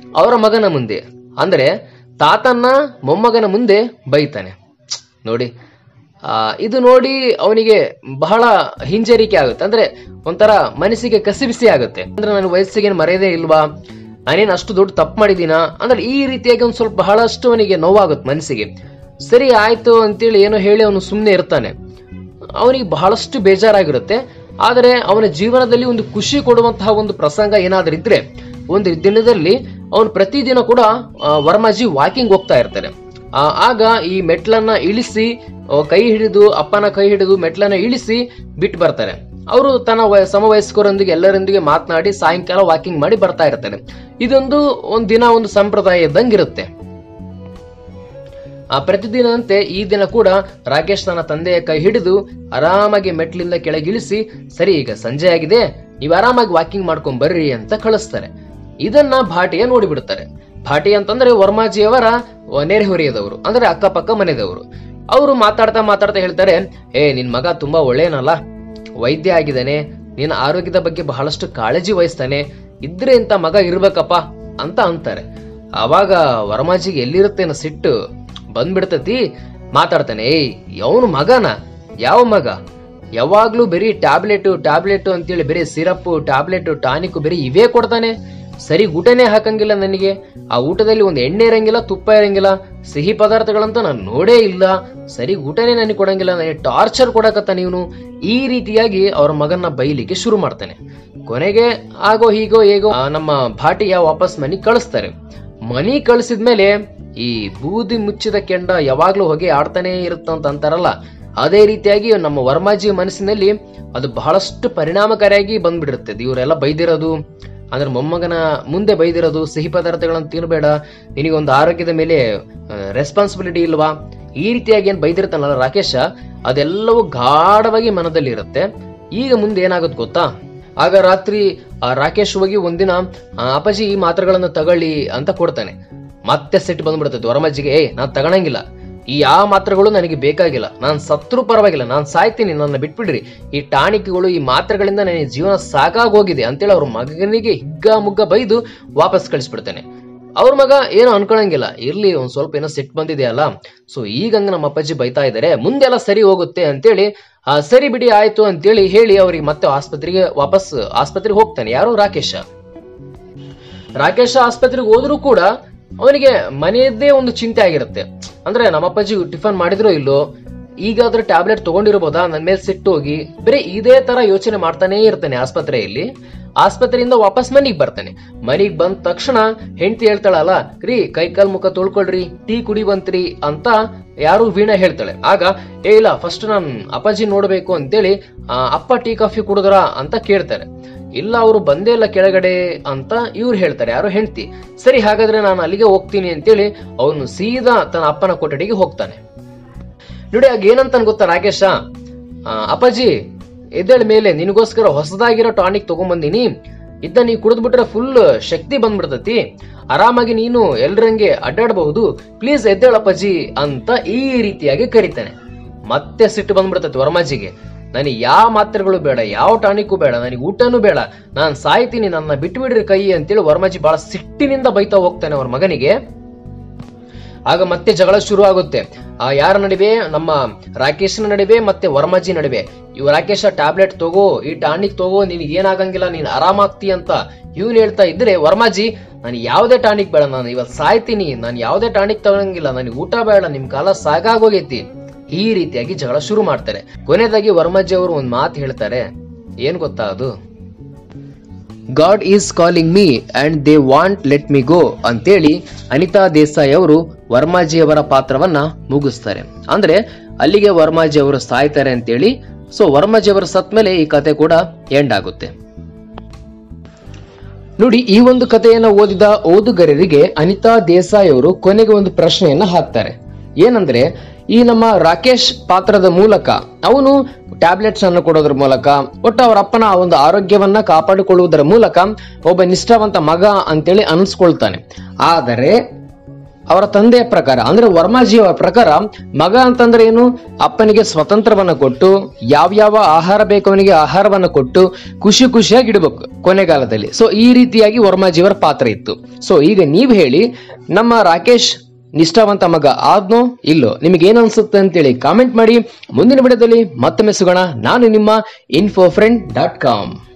ಅವರ ಮಗನ ಮುಂದೆ, ಅಂದ್ರೆ ತಾತನ್ನ ಮೊಮ್ಮಗನ ಮುಂದೆ ಬೈತಾನೆ. ನೋಡಿ, ಇದು ನೋಡಿ ಅವನಿಗೆ ಬಹಳ ಹಿಂಜರಿಕೆ ಆಗುತ್ತೆ. ಅಂದ್ರೆ ಒಂಥರ ಮನಸ್ಸಿಗೆ ಕಸಿಬಿಸಿ ಆಗುತ್ತೆ. ಅಂದ್ರೆ ನನ್ನ ವಯಸ್ಸಿಗೆ ಮರ್ಯಾದೆ ಇಲ್ವಾ, ನಾನೇನು ಅಷ್ಟು ದೊಡ್ಡ ತಪ್ಪು ಮಾಡಿದೀನ ಅಂದ್ರೆ ಈ ರೀತಿಯಾಗಿ ಒಂದ್ ಸ್ವಲ್ಪ ಬಹಳಷ್ಟು ಅವನಿಗೆ ನೋವಾಗುತ್ತೆ ಮನಸ್ಸಿಗೆ. ಸರಿ ಆಯ್ತು ಅಂತೇಳಿ ಏನೋ ಹೇಳಿ ಅವನು ಸುಮ್ಮನೆ ಇರ್ತಾನೆ. ಅವನಿಗೆ ಬಹಳಷ್ಟು ಬೇಜಾರಾಗಿರುತ್ತೆ. ಆದರೆ ಅವನ ಜೀವನದಲ್ಲಿ ಒಂದು ಖುಷಿ ಕೊಡುವಂತಹ ಒಂದು ಪ್ರಸಂಗ ಏನಾದ್ರೂ ಇದ್ರೆ, ಒಂದು ದಿನದಲ್ಲಿ ಅವನು ಪ್ರತಿದಿನ ಕೂಡ ವರ್ಮಾಜಿ ವಾಕಿಂಗ್ ಹೋಗ್ತಾ ಇರ್ತಾನೆ. ಆಗ ಈ ಮೆಟ್ಲನ್ನ ಇಳಿಸಿ ಕೈ ಹಿಡಿದು, ಅಪ್ಪನ ಕೈ ಹಿಡಿದು ಮೆಟ್ಲನ್ನ ಇಳಿಸಿ ಬಿಟ್ಟು ಬರ್ತಾರೆ. ಅವರು ತನ್ನ ಸಮವಯಸ್ಕರೊಂದಿಗೆ ಎಲ್ಲರೊಂದಿಗೆ ಮಾತನಾಡಿ ಸಾಯಂಕಾಲ ವಾಕಿಂಗ್ ಮಾಡಿ ಬರ್ತಾ ಇರ್ತಾರೆ. ಇದೊಂದು ದಿನ ಒಂದು ಸಂಪ್ರದಾಯ ಇದ್ದಂಗಿರುತ್ತೆ. ಪ್ರತಿದಿನಂತೆ ಈ ದಿನ ಕೂಡ ರಾಕೇಶ್ ತನ್ನ ತಂದೆಯ ಕೈ ಹಿಡಿದು ಆರಾಮಾಗಿ ಮೆಟ್ಲಿಂದ ಕೆಳಗಿಳಿಸಿ, ಸರಿ ಈಗ ಸಂಜೆ ಆಗಿದೆ, ನೀವು ಆರಾಮಾಗಿ ವಾಕಿಂಗ್ ಮಾಡ್ಕೊಂಡ್ ಬರ್ರಿ ಅಂತ ಕಳಿಸ್ತಾರೆ. ಇದನ್ನ ಭಾಟಿಯ ನೋಡಿಬಿಡ್ತಾರೆ. ಭಾಟಿ ಅಂತಂದ್ರೆ ವರ್ಮಾಜಿಯವರ ನೆರೆಹೊರೆಯದವರು, ಅಂದ್ರೆ ಅಕ್ಕಪಕ್ಕ ಮನೆದವರು. ಅವರು ಮಾತಾಡ್ತಾ ಮಾತಾಡ್ತಾ ಹೇಳ್ತಾರೆ, ನಿನ್ ಮಗ ತುಂಬಾ ಒಳ್ಳೆಯನಲ್ಲ, ವೈದ್ಯ ಆಗಿದ್ದಾನೆ, ನಿನ್ನ ಆರೋಗ್ಯದ ಬಗ್ಗೆ ಬಹಳಷ್ಟು ಕಾಳಜಿ ವಹಿಸ್ತಾನೆ, ಇದ್ರೆ ಇಂತ ಮಗ ಇರ್ಬೇಕಪ್ಪ ಅಂತ ಅಂತಾರೆ. ಅವಾಗ ವರ್ಮಾಜಿಗೆ ಎಲ್ಲಿರುತ್ತೇನೋ ಸಿಟ್ಟು ಬಂದ್ಬಿಡ್ತತಿ. ಮಾತಾಡ್ತಾನೆ, ಅವನು ಮಗನ, ಯಾವ ಮಗ, ಯಾವಾಗ್ಲೂ ಬರೀ ಟ್ಯಾಬ್ಲೆಟ್ ಅಂತೇಳಿ ಬರೀ ಸಿರಪ್, ಟ್ಯಾಬ್ಲೆಟ್, ಟಾನಿಕ್ ಬರೀ ಇವೇ ಕೊಡ್ತಾನೆ, ಸರಿ ಊಟನೇ ಹಾಕಂಗಿಲ್ಲ ನನಗೆ, ಆ ಊಟದಲ್ಲಿ ಒಂದು ಎಣ್ಣೆ ಇರಂಗಿಲ್ಲ, ತುಪ್ಪ ಇರಂಗಿಲ್ಲ, ಸಿಹಿ ಪದಾರ್ಥಗಳಂತ ನಾನು ನೋಡೇ ಇಲ್ಲ, ಸರಿ ಊಟನೇ ನನಗೆ ಕೊಡಂಗಿಲ್ಲ, ನನಗೆ ಟಾರ್ಚರ್ ಕೊಡಕತ್ತ ನೀನು. ಈ ರೀತಿಯಾಗಿ ಅವ್ರ ಮಗನ್ನ ಬೈಲಿಕ್ಕೆ ಶುರು ಮಾಡ್ತಾನೆ. ಕೊನೆಗೆ ಆಗೋ ಹೀಗೋ ಹೇಗೋ ನಮ್ಮ ಭಾಟಿಯ ವಾಪಸ್ ಮನೆಗೆ ಕಳಿಸ್ತಾರೆ. ಮನಿ ಕಳಿಸಿದ್ಮೇಲೆ ಈ ಬೂದಿ ಮುಚ್ಚಿದ ಕೆಂಡ ಯಾವಾಗ್ಲೂ ಹೊಗೆ ಆಡ್ತಾನೆ ಇರುತ್ತಂತ ಅಂತಾರಲ್ಲ, ಅದೇ ರೀತಿಯಾಗಿ ನಮ್ಮ ವರ್ಮಾಜಿ ಮನಸ್ಸಿನಲ್ಲಿ ಅದು ಬಹಳಷ್ಟು ಪರಿಣಾಮಕಾರಿಯಾಗಿ ಬಂದ್ಬಿಡಿರುತ್ತೆ. ಇವರೆಲ್ಲ ಬೈದಿರೋದು, ಅಂದ್ರೆ ಮೊಮ್ಮಗನ ಮುಂದೆ ಬೈದಿರೋದು, ಸಿಹಿ ಪದಾರ್ಥಗಳನ್ನು ತಿನ್ಬೇಡ, ನಿನಗೊಂದು ಆರೋಗ್ಯದ ಮೇಲೆ ರೆಸ್ಪಾನ್ಸಿಬಿಲಿಟಿ ಇಲ್ವಾ, ಈ ರೀತಿಯಾಗಿ ಏನ್ ಬೈದಿರ್ತಾನಲ್ಲ ರಾಕೇಶ, ಅದೆಲ್ಲವೂ ಗಾಢವಾಗಿ ಮನದಲ್ಲಿ ಇರುತ್ತೆ. ಈಗ ಮುಂದೆ ಏನಾಗುತ್ತೆ ಗೊತ್ತಾ? ಆಗ ರಾತ್ರಿ ರಾಕೇಶ್ ಹೋಗಿ ಒಂದಿನ ಅಪ್ಪಾಜಿ ಈ ಮಾತ್ರೆಗಳನ್ನು ತಗೊಳ್ಳಿ ಅಂತ ಕೊಡ್ತಾನೆ. ಮತ್ತೆ ಸಿಟ್ಟು ಬಂದ್ಬಿಡ್ತೈತೆ ವರ್ಮಾಜಿಗೆ, ನಾನ್ ತಗೊಳಂಗಿಲ್ಲ, ಈ ಯಾವ ಮಾತ್ರೆಗಳು ನನಗೆ ಬೇಕಾಗಿಲ್ಲ, ನಾನ್ ಸತ್ರು ಪರವಾಗಿಲ್ಲ, ನಾನ್ ಸಾಯ್ತೀನಿ, ನನ್ನ ಬಿಟ್ಬಿಡ್ರಿ, ಈ ಟಾನಿಕ್ಗಳು ಈ ಮಾತ್ರೆಗಳಿಂದ ನನಗೆ ಜೀವನ ಸಾಕಾಗೋಗಿದೆ ಅಂತೇಳಿ ಅವ್ರ ಮಗನಿಗೆ ಹಿಗ್ಗ ಮುಗ್ಗ ಬೈದು ವಾಪಸ್ ಕಳಿಸ್ಬಿಡ್ತಾನೆ. ಅವ್ರ ಮಗ ಏನೋ ಅನ್ಕೊಳಂಗಿಲ್ಲ, ಇರ್ಲಿ ಒಂದ್ ಸ್ವಲ್ಪ ಏನೋ ಸಿಟ್ಟು ಬಂದಿದೆಯಲ್ಲ, ಸೊ ಈಗ ನಮ್ಮ ಅಪ್ಪಾಜಿ ಬೈತಾ ಇದಾರೆ, ಮುಂದೆಲ್ಲ ಸರಿ ಹೋಗುತ್ತೆ ಅಂತೇಳಿ ಸರಿ ಬಿಡಿ ಆಯ್ತು ಅಂತೇಳಿ ಹೇಳಿ ಅವ್ರಿಗೆ ಮತ್ತೆ ಆಸ್ಪತ್ರೆಗೆ ಹೋಗ್ತಾನೆ. ಯಾರು? ರಾಕೇಶ ಆಸ್ಪತ್ರೆಗೆ ಹೋದ್ರು ಕೂಡ ಅವನಿಗೆ ಮನೆಯದ್ದೇ ಒಂದು ಚಿಂತೆ ಆಗಿರುತ್ತೆ. ಅಂದ್ರೆ ನಮ್ಮ ಅಪ್ಪಾಜಿ ಟಿಫನ್ ಮಾಡಿದ್ರೋ ಇಲ್ಲೋ, ಈಗಾದ್ರೂ ಟ್ಯಾಬ್ಲೆಟ್ ತಗೊಂಡಿರ್ಬೋದಾ, ನನ್ನ ಮೇಲೆ ಸಿಟ್ಟು ಹೋಗಿ ಬರೀ ಇದೇ ತರ ಯೋಚನೆ ಮಾಡ್ತಾನೆ ಇರ್ತಾನೆ. ಆಸ್ಪತ್ರೆಯಿಂದ ವಾಪಸ್ ಮನಿಗ್ ಬರ್ತಾನೆ. ಮನಿಗ್ ಬಂದ ತಕ್ಷಣ ಹೆಂಡತಿ ಹೇಳ್ತಾಳಲ್ಲ, ರೀ ಕೈ ಕಾಲ್ ಮುಖ ತೊಳ್ಕೊಳ್ರಿ, ಟೀ ಕುಡಿ ಬಂತ್ರಿ ಅಂತ ಯಾರು ವೀಣಾ ಹೇಳ್ತಾಳೆ. ಆಗ ಇಲ್ಲ, ಫಸ್ಟ್ ನಾನ್ ಅಪ್ಪಾಜಿ ನೋಡ್ಬೇಕು ಅಂತೇಳಿ ಅಪ್ಪ ಟೀ ಕಾಫಿ ಕುಡಿದ್ರ ಅಂತ ಕೇಳ್ತಾರೆ. ಇಲ್ಲ, ಅವರು ಬಂದೇ ಇಲ್ಲ ಕೆಳಗಡೆ ಅಂತ ಇವ್ರು ಹೇಳ್ತಾರೆ, ಯಾರು? ಹೆಂಡತಿ. ಸರಿ ಹಾಗಾದ್ರೆ ನಾನು ಅಲ್ಲಿಗೆ ಹೋಗ್ತೀನಿ ಅಂತೇಳಿ ಅವನು ಸೀದಾ ತನ್ನ ಅಪ್ಪನ ಕೊಠಡಿಗೆ ಹೋಗ್ತಾನೆ. ನೋಡಿ, ಆಗ ಏನಂತ ಗೊತ್ತಾ ರಾಕೇಶ, ಅಪ್ಪಾಜಿ ಎದ್ದೇಳ ಮೇಲೆ, ನಿನಗೋಸ್ಕರ ಹೊಸದಾಗಿರೋ ಟಾನಿಕ್ ತಗೊಂಡ್ಬಂದಿನಿ, ಇದ್ದ ನೀ ಕುಡಿದ್ಬಿಟ್ರೆ ಫುಲ್ ಶಕ್ತಿ ಬಂದ್ಬಿಡ್ತತಿ, ಆರಾಮಾಗಿ ನೀನು ಎಲ್ರಂಗೆ ಅಡ್ಡಾಡಬಹುದು, ಪ್ಲೀಸ್ ಎದ್ದೇಳಪ್ಪಾಜಿ ಅಂತ ಈ ರೀತಿಯಾಗಿ ಕರೀತಾನೆ. ಮತ್ತೆ ಸಿಟ್ಟು ಬಂದ್ಬಿಡ್ತತಿ ವರ್ಮಾಜಿಗೆ, ನನಗೆ ಯಾವ ಮಾತ್ರೆಗಳು ಬೇಡ, ಯಾವ ಟಾನಿಕ್ಕು ಬೇಡ, ನನಗೆ ಊಟನೂ ಬೇಡ, ನಾನ್ ಸಾಯ್ತೀನಿ, ನನ್ನ ಬಿಟ್ಬಿಡ್ರಿ ಕೈ ಅಂತೇಳಿ ವರ್ಮಾಜಿ ಬಹಳ ಸಿಟ್ಟಿನಿಂದ ಬೈತಾ ಹೋಗ್ತಾನೆ ಅವ್ರ ಮಗನಿಗೆ. ಆಗ ಮತ್ತೆ ಜಗಳ ಶುರು ಆಗುತ್ತೆ. ಯಾರ ನಡುವೆ? ನಮ್ಮ ರಾಕೇಶನ ನಡುವೆ ಮತ್ತೆ ವರ್ಮಾಜಿ ನಡುವೆ. ಇವ್ ರಾಕೇಶ ಟ್ಯಾಬ್ಲೆಟ್ ತಗೋ, ಈ ಟಾನಿಕ್ ತಗೋ, ನಿನಗೆ ಏನಾಗಂಗಿಲ್ಲ, ನೀನ್ ಆರಾಮಾಗ್ತಿ ಅಂತ ಇವ್ನು ಹೇಳ್ತಾ ಇದ್ರೆ, ವರ್ಮಾಜಿ ನಾನು ಯಾವ್ದೇ ಟಾನಿಕ್ ಬೇಡ, ನಾನು ಇವತ್ತು ಸಾಯ್ತೀನಿ, ನಾನು ಯಾವ್ದೇ ಟಾನಿಕ್ ತಗೊಳಂಗಿಲ್ಲ, ನನಗೆ ಊಟ ಬೇಡ, ನಿಮ್ ಕಾಲ ಸಾಕಾಗೋಗೈತಿ, ಈ ರೀತಿಯಾಗಿ ಜಗಳ ಶುರು ಮಾಡ್ತಾರೆ. ಕೊನೆಯದಾಗಿ ವರ್ಮಾಜಿ ಅವರು ಒಂದ್ ಮಾತು ಹೇಳ್ತಾರೆ. ಏನ್ ಗೊತ್ತಾ ಅದು? God is calling me and they want let me go ಅಂತೇಳಿ ಅನಿತಾ ದೇಸಾಯಿ ಅವರು ವರ್ಮಾಜಿ ಅವರ ಪಾತ್ರವನ್ನ ಮುಗಿಸ್ತಾರೆ. ಅಂದ್ರೆ ಅಲ್ಲಿಗೆ ವರ್ಮಾಜಿ ಅವರು ಸಾಯ್ತಾರೆ ಅಂತೇಳಿ. ಸೊ ವರ್ಮಾಜಿ ಅವರು ಸತ್ ಮೇಲೆ ಈ ಕತೆ ಕೂಡ ಎಂಡ್ ಆಗುತ್ತೆ. ನೋಡಿ, ಈ ಒಂದು ಕಥೆಯನ್ನ ಓದಿದ ಓದುಗರರಿಗೆ ಅನಿತಾ ದೇಸಾಯಿ ಅವರು ಕೊನೆಗೆ ಒಂದು ಪ್ರಶ್ನೆಯನ್ನ ಹಾಕ್ತಾರೆ. ಏನಂದ್ರೆ, ಈ ನಮ್ಮ ರಾಕೇಶ್ ಪಾತ್ರದ ಮೂಲಕ ಅವನು ಟ್ಯಾಬ್ಲೆಟ್ಸ್ ಅನ್ನು ಕೊಡೋದ್ರ ಮೂಲಕ, ಒಟ್ಟು ಅವರ ಅಪ್ಪನ ಒಂದು ಆರೋಗ್ಯವನ್ನ ಕಾಪಾಡಿಕೊಳ್ಳುವುದರ ಮೂಲಕ ಒಬ್ಬ ನಿಷ್ಠಾವಂತ ಮಗ ಅಂತೇಳಿ ಅನಿಸ್ಕೊಳ್ತಾನೆ. ಆದರೆ ಅವರ ತಂದೆಯ ಪ್ರಕಾರ ಅಂದ್ರೆ ವರ್ಮಾಜಿಯವರ ಪ್ರಕಾರ ಮಗ ಅಂತಂದ್ರೆ ಏನು, ಅಪ್ಪನಿಗೆ ಸ್ವತಂತ್ರವನ್ನ ಕೊಟ್ಟು ಯಾವ್ಯಾವ ಆಹಾರ ಬೇಕು ಅವನಿಗೆ ಆಹಾರವನ್ನ ಕೊಟ್ಟು ಖುಷಿಯಾಗಿ ಇಡಬೇಕು ಕೊನೆಗಾಲದಲ್ಲಿ. ಸೊ ಈ ರೀತಿಯಾಗಿ ವರ್ಮಾಜಿಯವರ ಪಾತ್ರ ಇತ್ತು. ಸೊ ಈಗ ನೀವ್ ಹೇಳಿ, ನಮ್ಮ ರಾಕೇಶ್ ನಿಷ್ಠಾವಂತ ಮಗ ಆದ್ನೋ ಇಲ್ಲೋ, ನಿಮಗೆ ಏನ್ ಅನ್ಸುತ್ತೆ ಅಂತೇಳಿ ಕಾಮೆಂಟ್ ಮಾಡಿ. ಮುಂದಿನ ವಿಡಿಯೋದಲ್ಲಿ ಮತ್ತೊಮ್ಮೆ ಸಿಗೋಣ. ನಾನು ನಿಮ್ಮ infofriend.com.